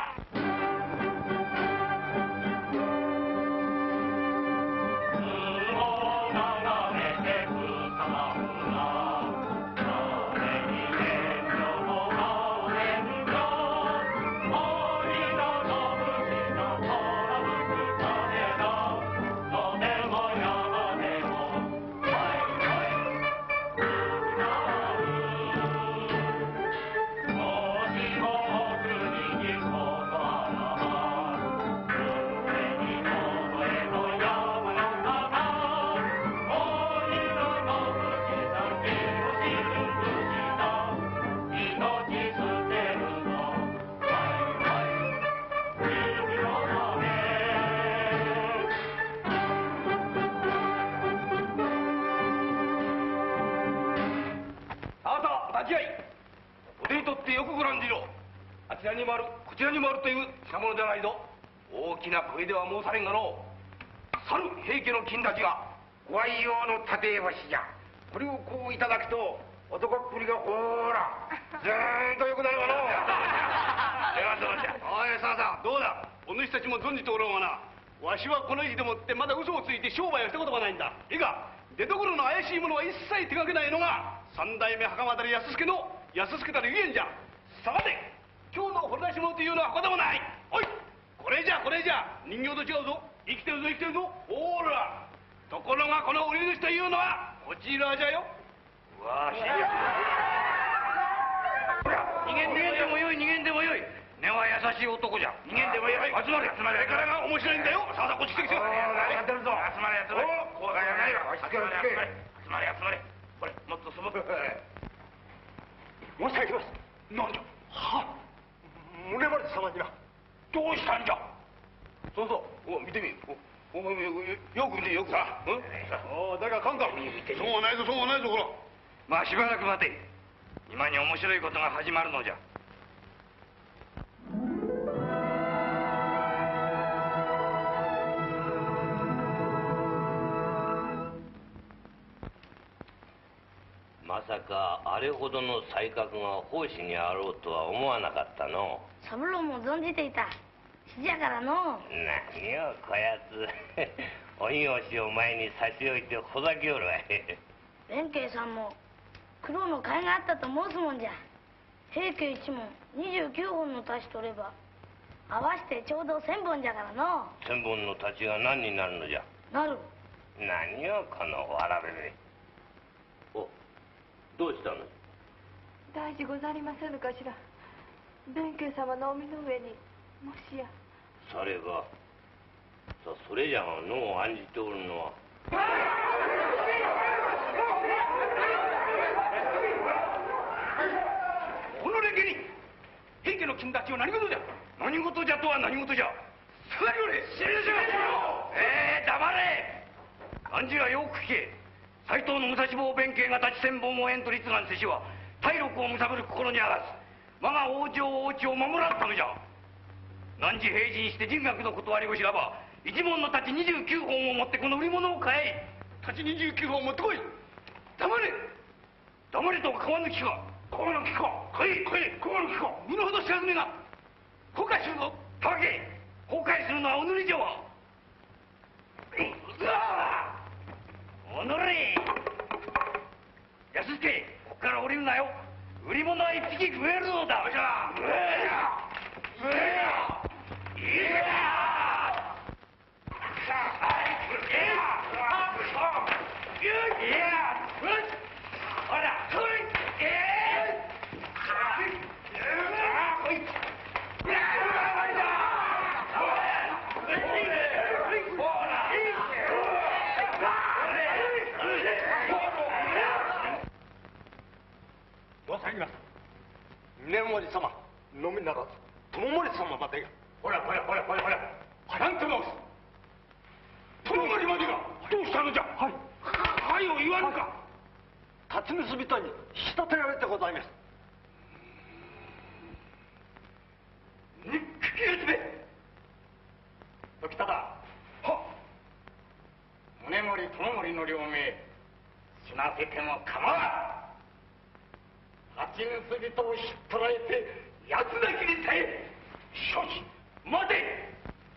もしもとってよくご覧じろ。あちらにもあるこちらにもあるという品物ではないぞ。大きな声では申されんがの猿平家の金太がご愛用の立橋じゃ。これをこういただくと男っぷりがほーらずーんとよくなるわの。 ではどうじゃ。おいさあさんどうだ。お主たちも存じておろうがな、わしはこの日でもってまだ嘘をついて商売をしたことがないんだ。いいか、出所の怪しいものは一切手がけないのが三代目袴田安助の安助たるゆえんじゃ。さて今日の掘り出し物というのはここでもない。おいこれじゃこれじゃ人形と違うぞ。生きてるぞ生きてるぞ。ほらところがこの売り主というのはこちらじゃよ。 わし逃げんでもよい逃げんでもよい。根は優しい男じゃ。逃げんでもよい。集まれ集まれ。 これからが面白いんだよ。さあさあこっち来て来て。 やってるぞ。集まれ集まれ。怖がりはないわ。集まれ集まれ集まれ。これもっとそもって申し上げます。なんじゃ。はっ宗丸様にはどうしたんじゃ。そうそうお見てみ。おおよく見てよくさ。 おおだがかんか。そうはないぞそうはないぞほら。 まあしばらく待て。今に面白いことが始まるのじゃ。 まさかあれほどの才覚が奉仕にあろうとは思わなかったの。 三郎も存じていた。死じゃからの。 何よこやつ鬼押しを前に差し置いてほざきおるわい。 弁慶さんも苦労の甲斐があったと申すもんじゃ。平家一門にじゅうきゅうほんの太刀取れば合わせてちょうど千本じゃからの。 千本の太刀が何になるのじゃ。 なる。 何よこのわらべめ。おどうしたの。 大事ござりませぬかしら。弁慶様のお身の上にもしや。 さればさそれじゃが脳を案じておるのは。 この連携に平家の金太刀は何事じゃ。 何事じゃとは何事じゃ。 下がりおれ。死ぬじゃ。 ええー、黙れ。何時はよく聞け。斎藤の武蔵坊弁慶が立ち千本を縁と立願せしは体力をむさぶる心にあらず我が王城王地を守らんためじゃ。何時平陣して人学の断りを知らば一門の太刀にじゅうきゅうほんを持ってこの売り物を買え。 太刀にじゅうきゅうほん持ってこい。 黙れ。黙れと皮抜きか。 皮の木か。来い来い皮の木か。身の程知らずめが後悔するぞ。 たけ後悔するのはお塗りじゃわ。おのれ安助こっから降りるなよ。売り物は一匹食えるのだ。 じゃあうえやうえやいやほらそれわさります。宗盛様のみならず友盛様までが。 ほらほらほらほらほらなんと申す。友盛までがどうしたのじゃ。はいはいを言わぬか。 辰巳人に仕立てられてございます。 にっきりべ時忠は宗盛友盛の両名死なせても構わん。八盗人を引っ捕らえて八つ泣きにせえ。承知。待て。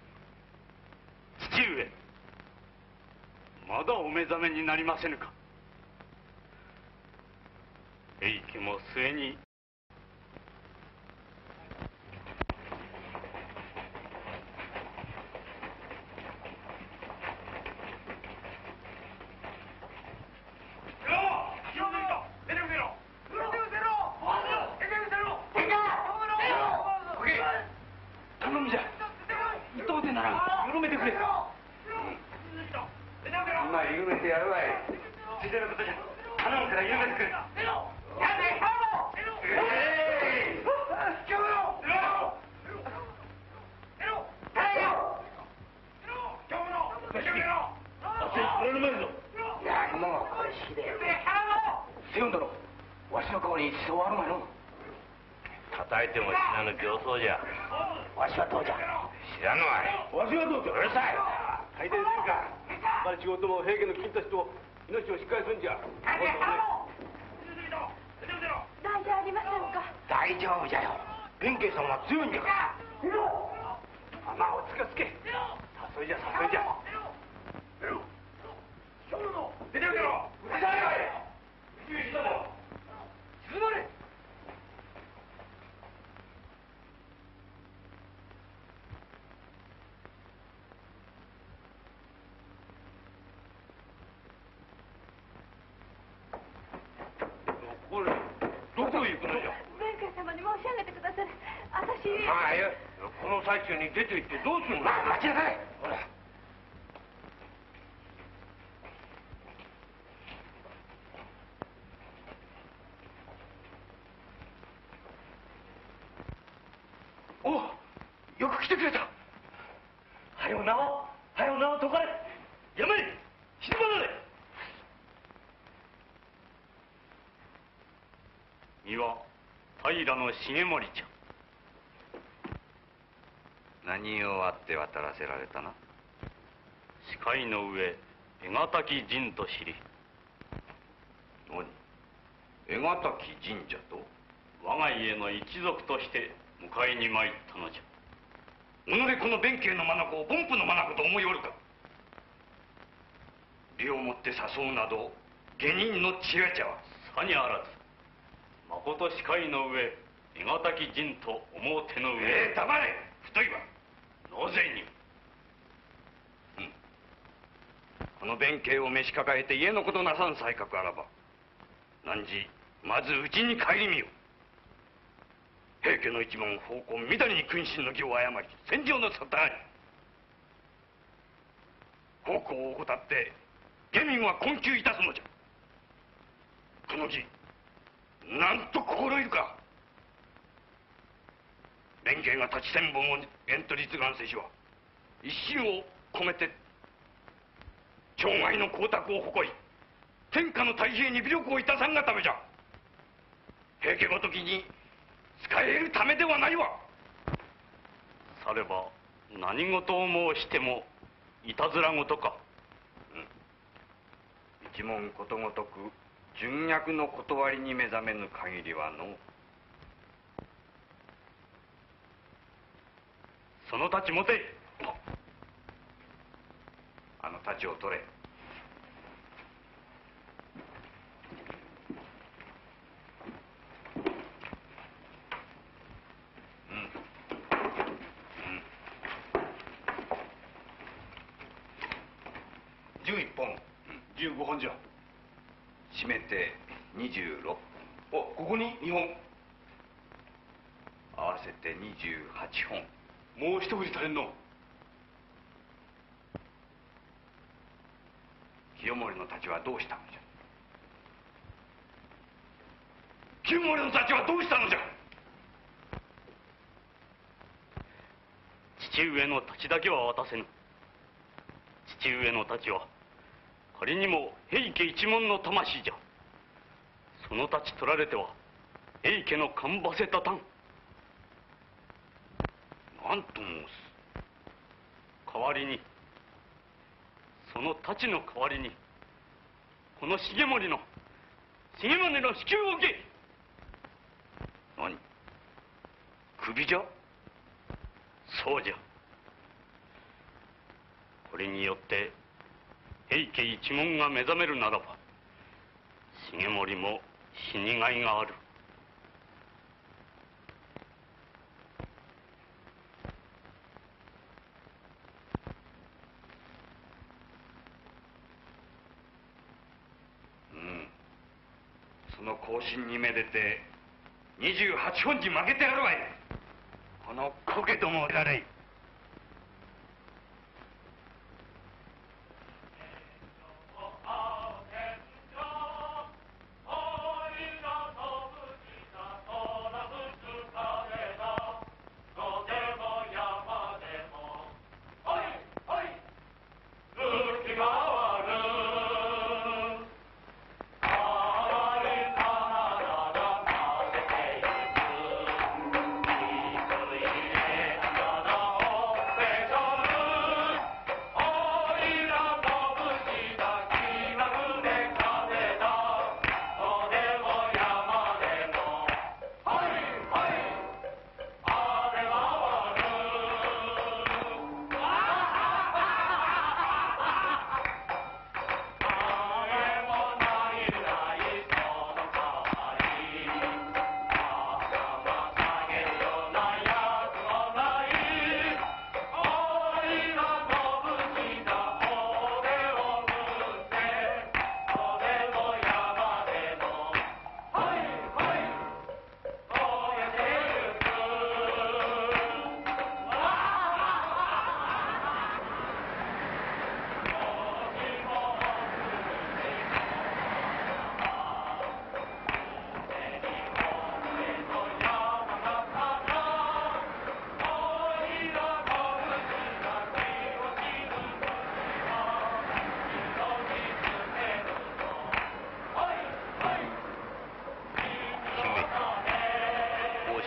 父上まだお目覚めになりませぬか。平家も末に叩いても死なぬ形相じゃ。 わしはどうじゃ。 知らぬわい。 わしはどうじゃ。 うるさい。 大変するか。まだ仕事も平家の金たちと命をしっかりするんじゃ。 大丈夫ありませんか。 大丈夫じゃよ。弁慶さんは強いんじゃから。 まあ、おつけつけ。誘いじゃ、誘いじゃ。出てるだろ。うるさい。静まれ。これ、どこへ行くのじゃ。 弁慶様に申し上げてください。私。 まあよ。 この最中に出て行ってどうするの。 まあ待ちなさい。ほら。 お、よく来てくれた。はよなお、はよなお、どかれ。やめい、静まられ。 身は平重盛じゃ。 何をあって渡らせられたな。 視界の上、得難き陣と知り。 何、得難き神社と。 我が家の一族として迎えに参ったのじゃ。 己この弁慶の眼を凡夫の眼と思いおるか。利をもって誘うなど下人の知恵茶は。 さにあらず、まこと視界の上、得難き陣と思う手の上。 ええ、黙れ。太いわ。 なぜに。 うん。この弁慶を召し抱えて家のことなさん才覚あらば、何時まずうちに帰りみよ。平家の一門奉公みだりに君臣の義を誤り戦場の沙汰あり。奉公を怠って下民は困窮いたすのじゃ。この義なんと心得るか。弁慶が立ち千本を縁と立願せしは一心を込めて町外の光沢を誇り天下の太平に微力をいたさんがためじゃ。平家ごときに使えるためではないわ。 されば何事を申してもいたずら事か。 うん、一門ことごとく純約の断りに目覚めぬ限りはの。 その太刀持て。 あの太刀を取れ。 じゅういっぽん、じゅうごほんじゃ。 締めてにじゅうろっぽん。 お、ここににほん。 合わせてにじゅうはっぽん。 もう一振り足れんの。 清盛のたちはどうしたのじゃ。清盛のたちはどうしたのじゃ。 父上の太刀だけは渡せぬ。父上の太刀は仮にも平家一門の魂じゃ。その太刀取られては平家のかんばせたたん。 何と申す。 代わりにその太刀の代わりにこの重盛の重宗の支給を受け。 何、首じゃ。 そうじゃ。これによって平家一門が目覚めるならば重盛も死にがいがある。 うん、その行進にめでてにじゅうはちほんじ負けてやるわい。このコケどもがれい。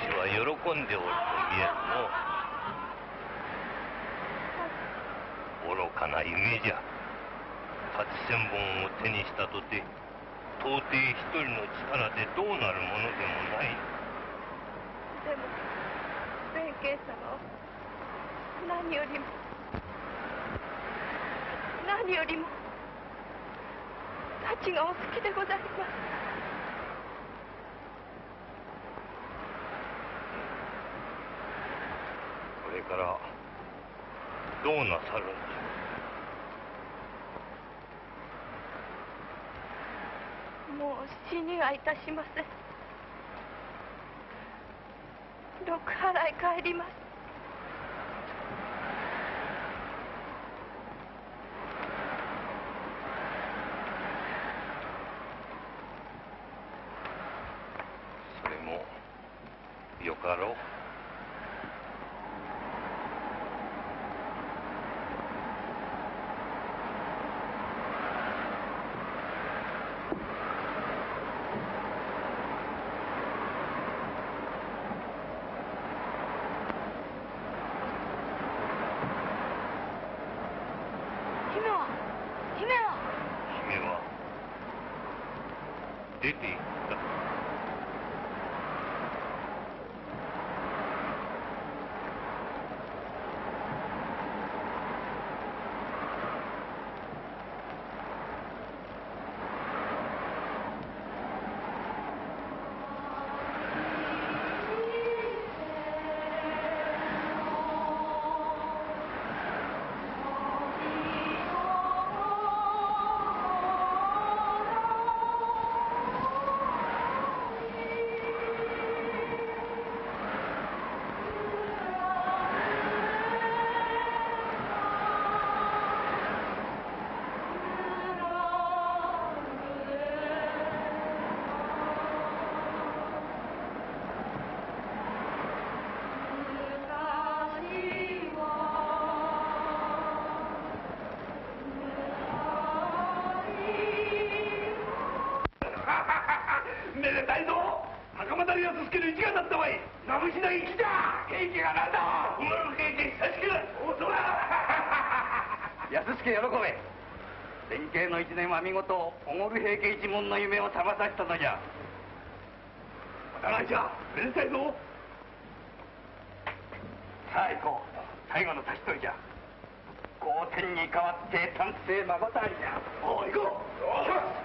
は喜んでおると見えるの。愚かな夢じゃ。八千本を手にしたとて到底一人の力でどうなるものでもない。 でも弁慶様は何よりも何よりも太刀がお好きでございます。 これからどうなさるんでもう死にはいたしません。六払い帰ります。 それもよかろう。出て行った。 めでたいぞ。袴田康介の一丸だったわい。名主の一だ。平家がなんだ。お前の平家久しくだ。おそら。 安助喜べ。弁慶の一年は見事おごる平家一門の夢を覚まさせたのじゃ。 お互いじゃめでたいぞ。 さあ行こう。最後の差し取りじゃ。後天に代わって丹精まことありじゃ。 おう行こう。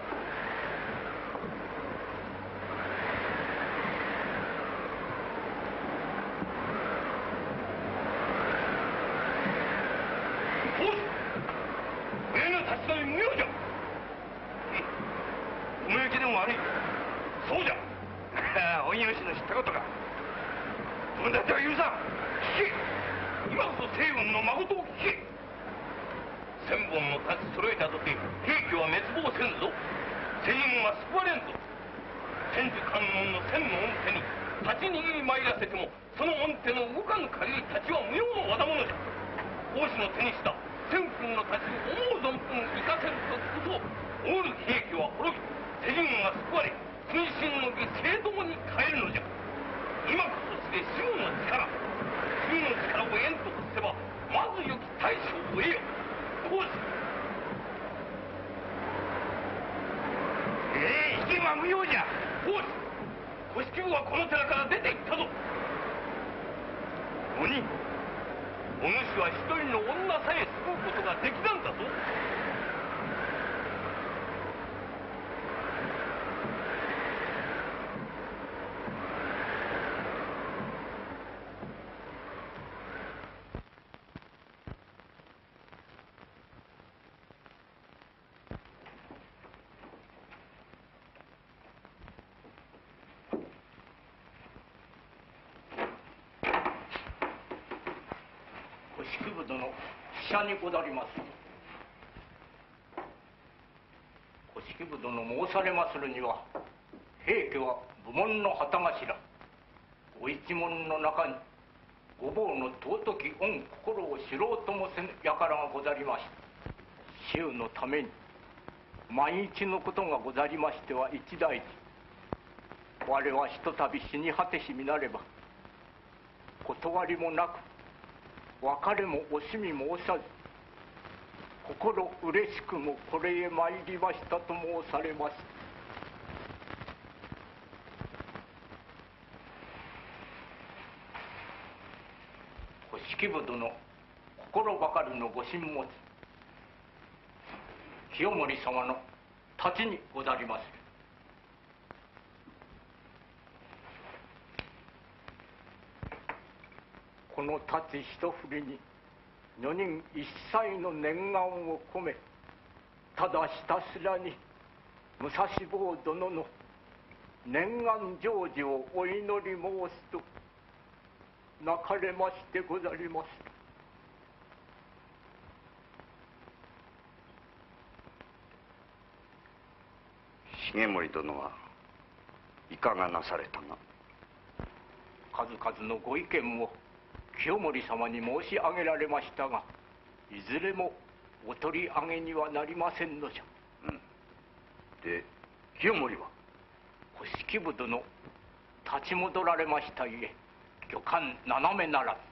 そうじゃ。お家主の知ったことか。自分たちは許さん。聞け。今こそ西雲の誠を聞け。 千本の太刀揃えたとて平家は滅亡せんぞ。世人は救われんぞ。千手観音の千の恩手に立ち逃げに参らせてもその恩手の動かぬ限り太刀は無用の和田者じゃ。孔子の手にした千分の太刀を思う存分生かせるとこそおる平家は滅び世人が救われ君臣の義正道に変えるのじゃ。今こそして死後の力死後の力を得んとせばまず良き大将を得よ。孔子。 ええ、引けは無用じゃ。 孔子、古式部はこの寺から出て行ったぞ。 鬼。 お主は一人の女さえ救うことができなんだぞ。 式部殿、使者にござります。古式部殿申されまするには平家は部門の旗頭ご一門の中にご坊の尊き御心を知ろうともせぬ輩がござりました。衆のために万一のことがござりましては一大事。我はひとたび死に果てしみなれば断りもなく別れも惜しみ申さず心嬉しくもこれへ参りましたと申されます。式部殿、心ばかりのご神物清盛様の太刀にござります。この太刀一振りに女人一切の念願を込め、ただひたすらに武蔵坊殿の念願成就をお祈り申すと泣かれましてござります。 重盛殿はいかがなされたが。 数々のご意見を清盛様に申し上げられましたが、いずれもお取り上げにはなりませんのじゃ。 うん。で清盛はお式部殿立ち戻られましたゆえ御官斜めならず。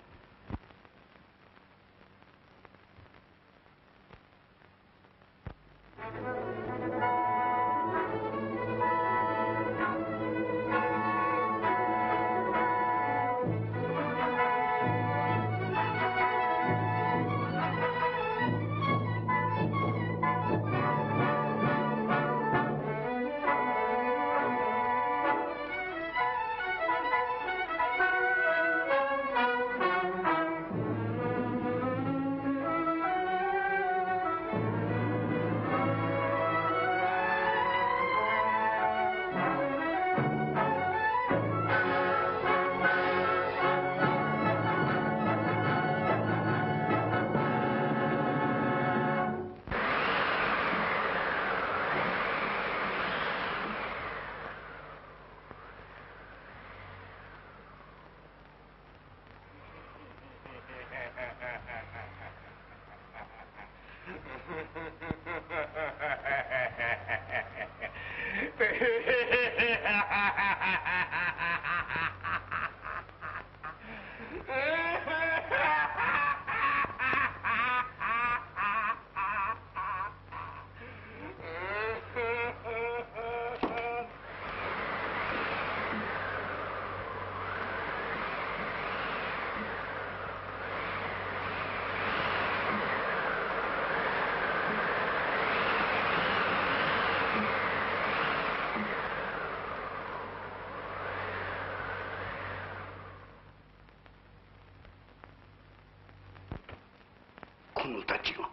このたちが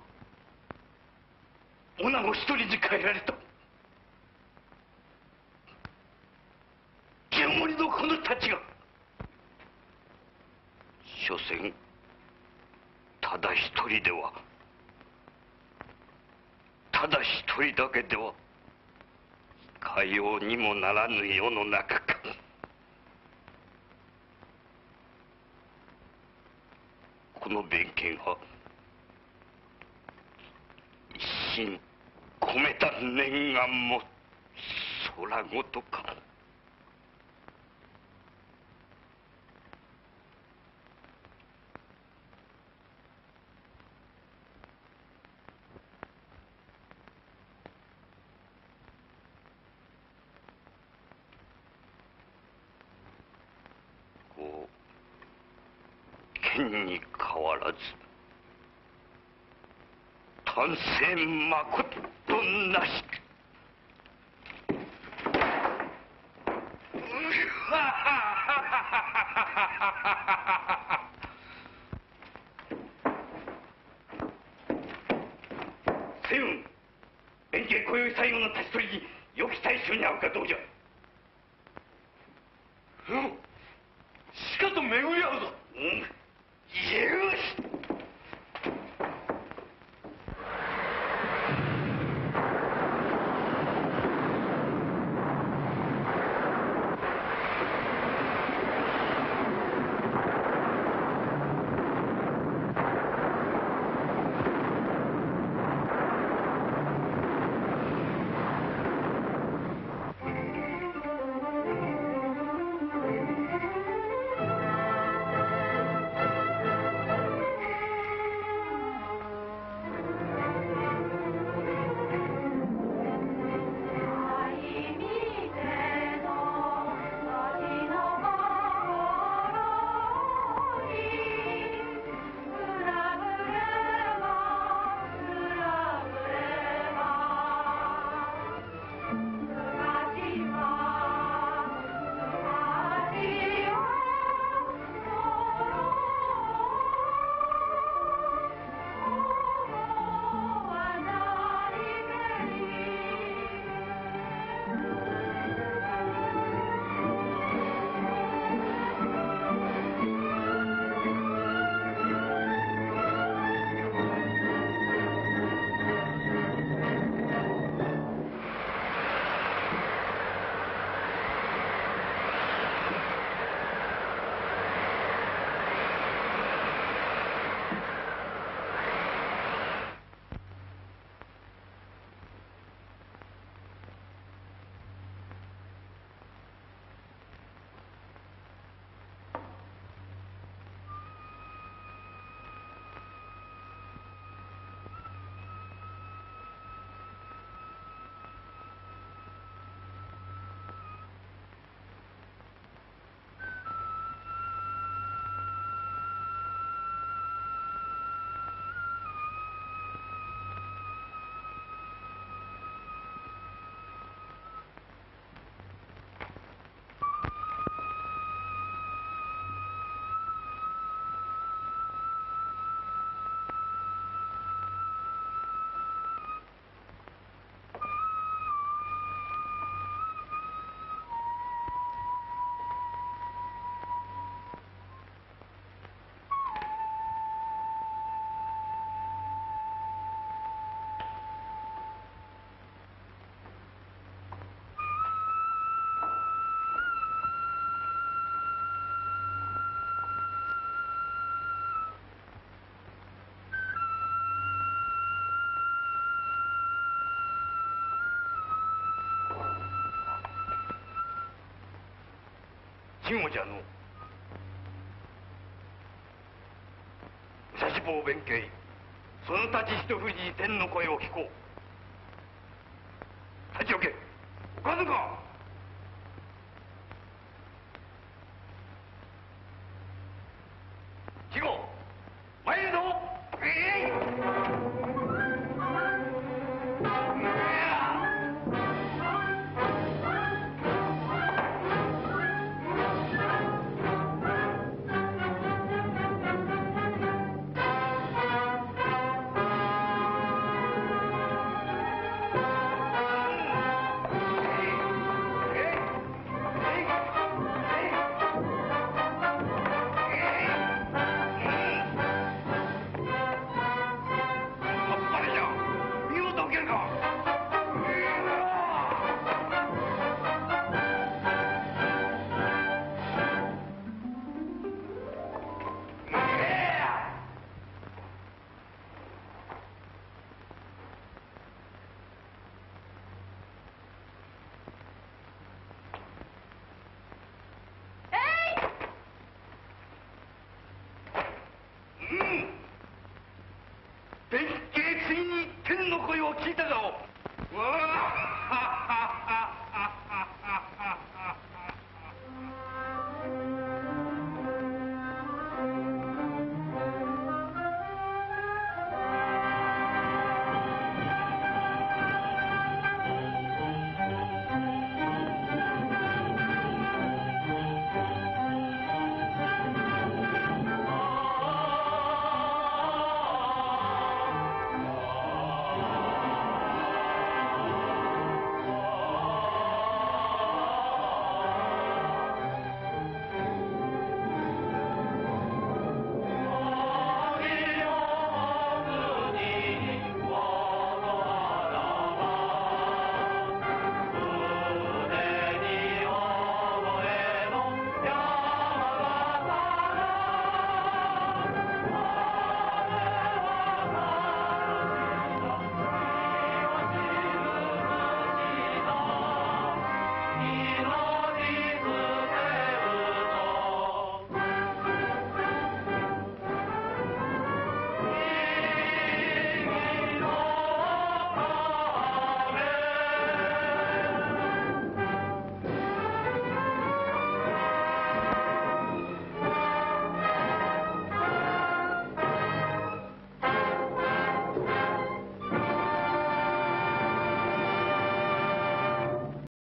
女子一人に変えられた。清盛のこのたちが所詮ただ一人ではただ一人だけではかようにもならぬ世の中か。この弁慶が一心込めた念願も空ごとか。こう剣に変わらず丹精まことなし。星雲、弁慶今宵最後の立ち取りに良き大将に会うかどうじゃ。うん、しかと巡り合うぞ。うん、よし。 最後じゃの。武蔵坊弁慶、その立ち一振りに天の声を聞こう。立ち置け、おかずか。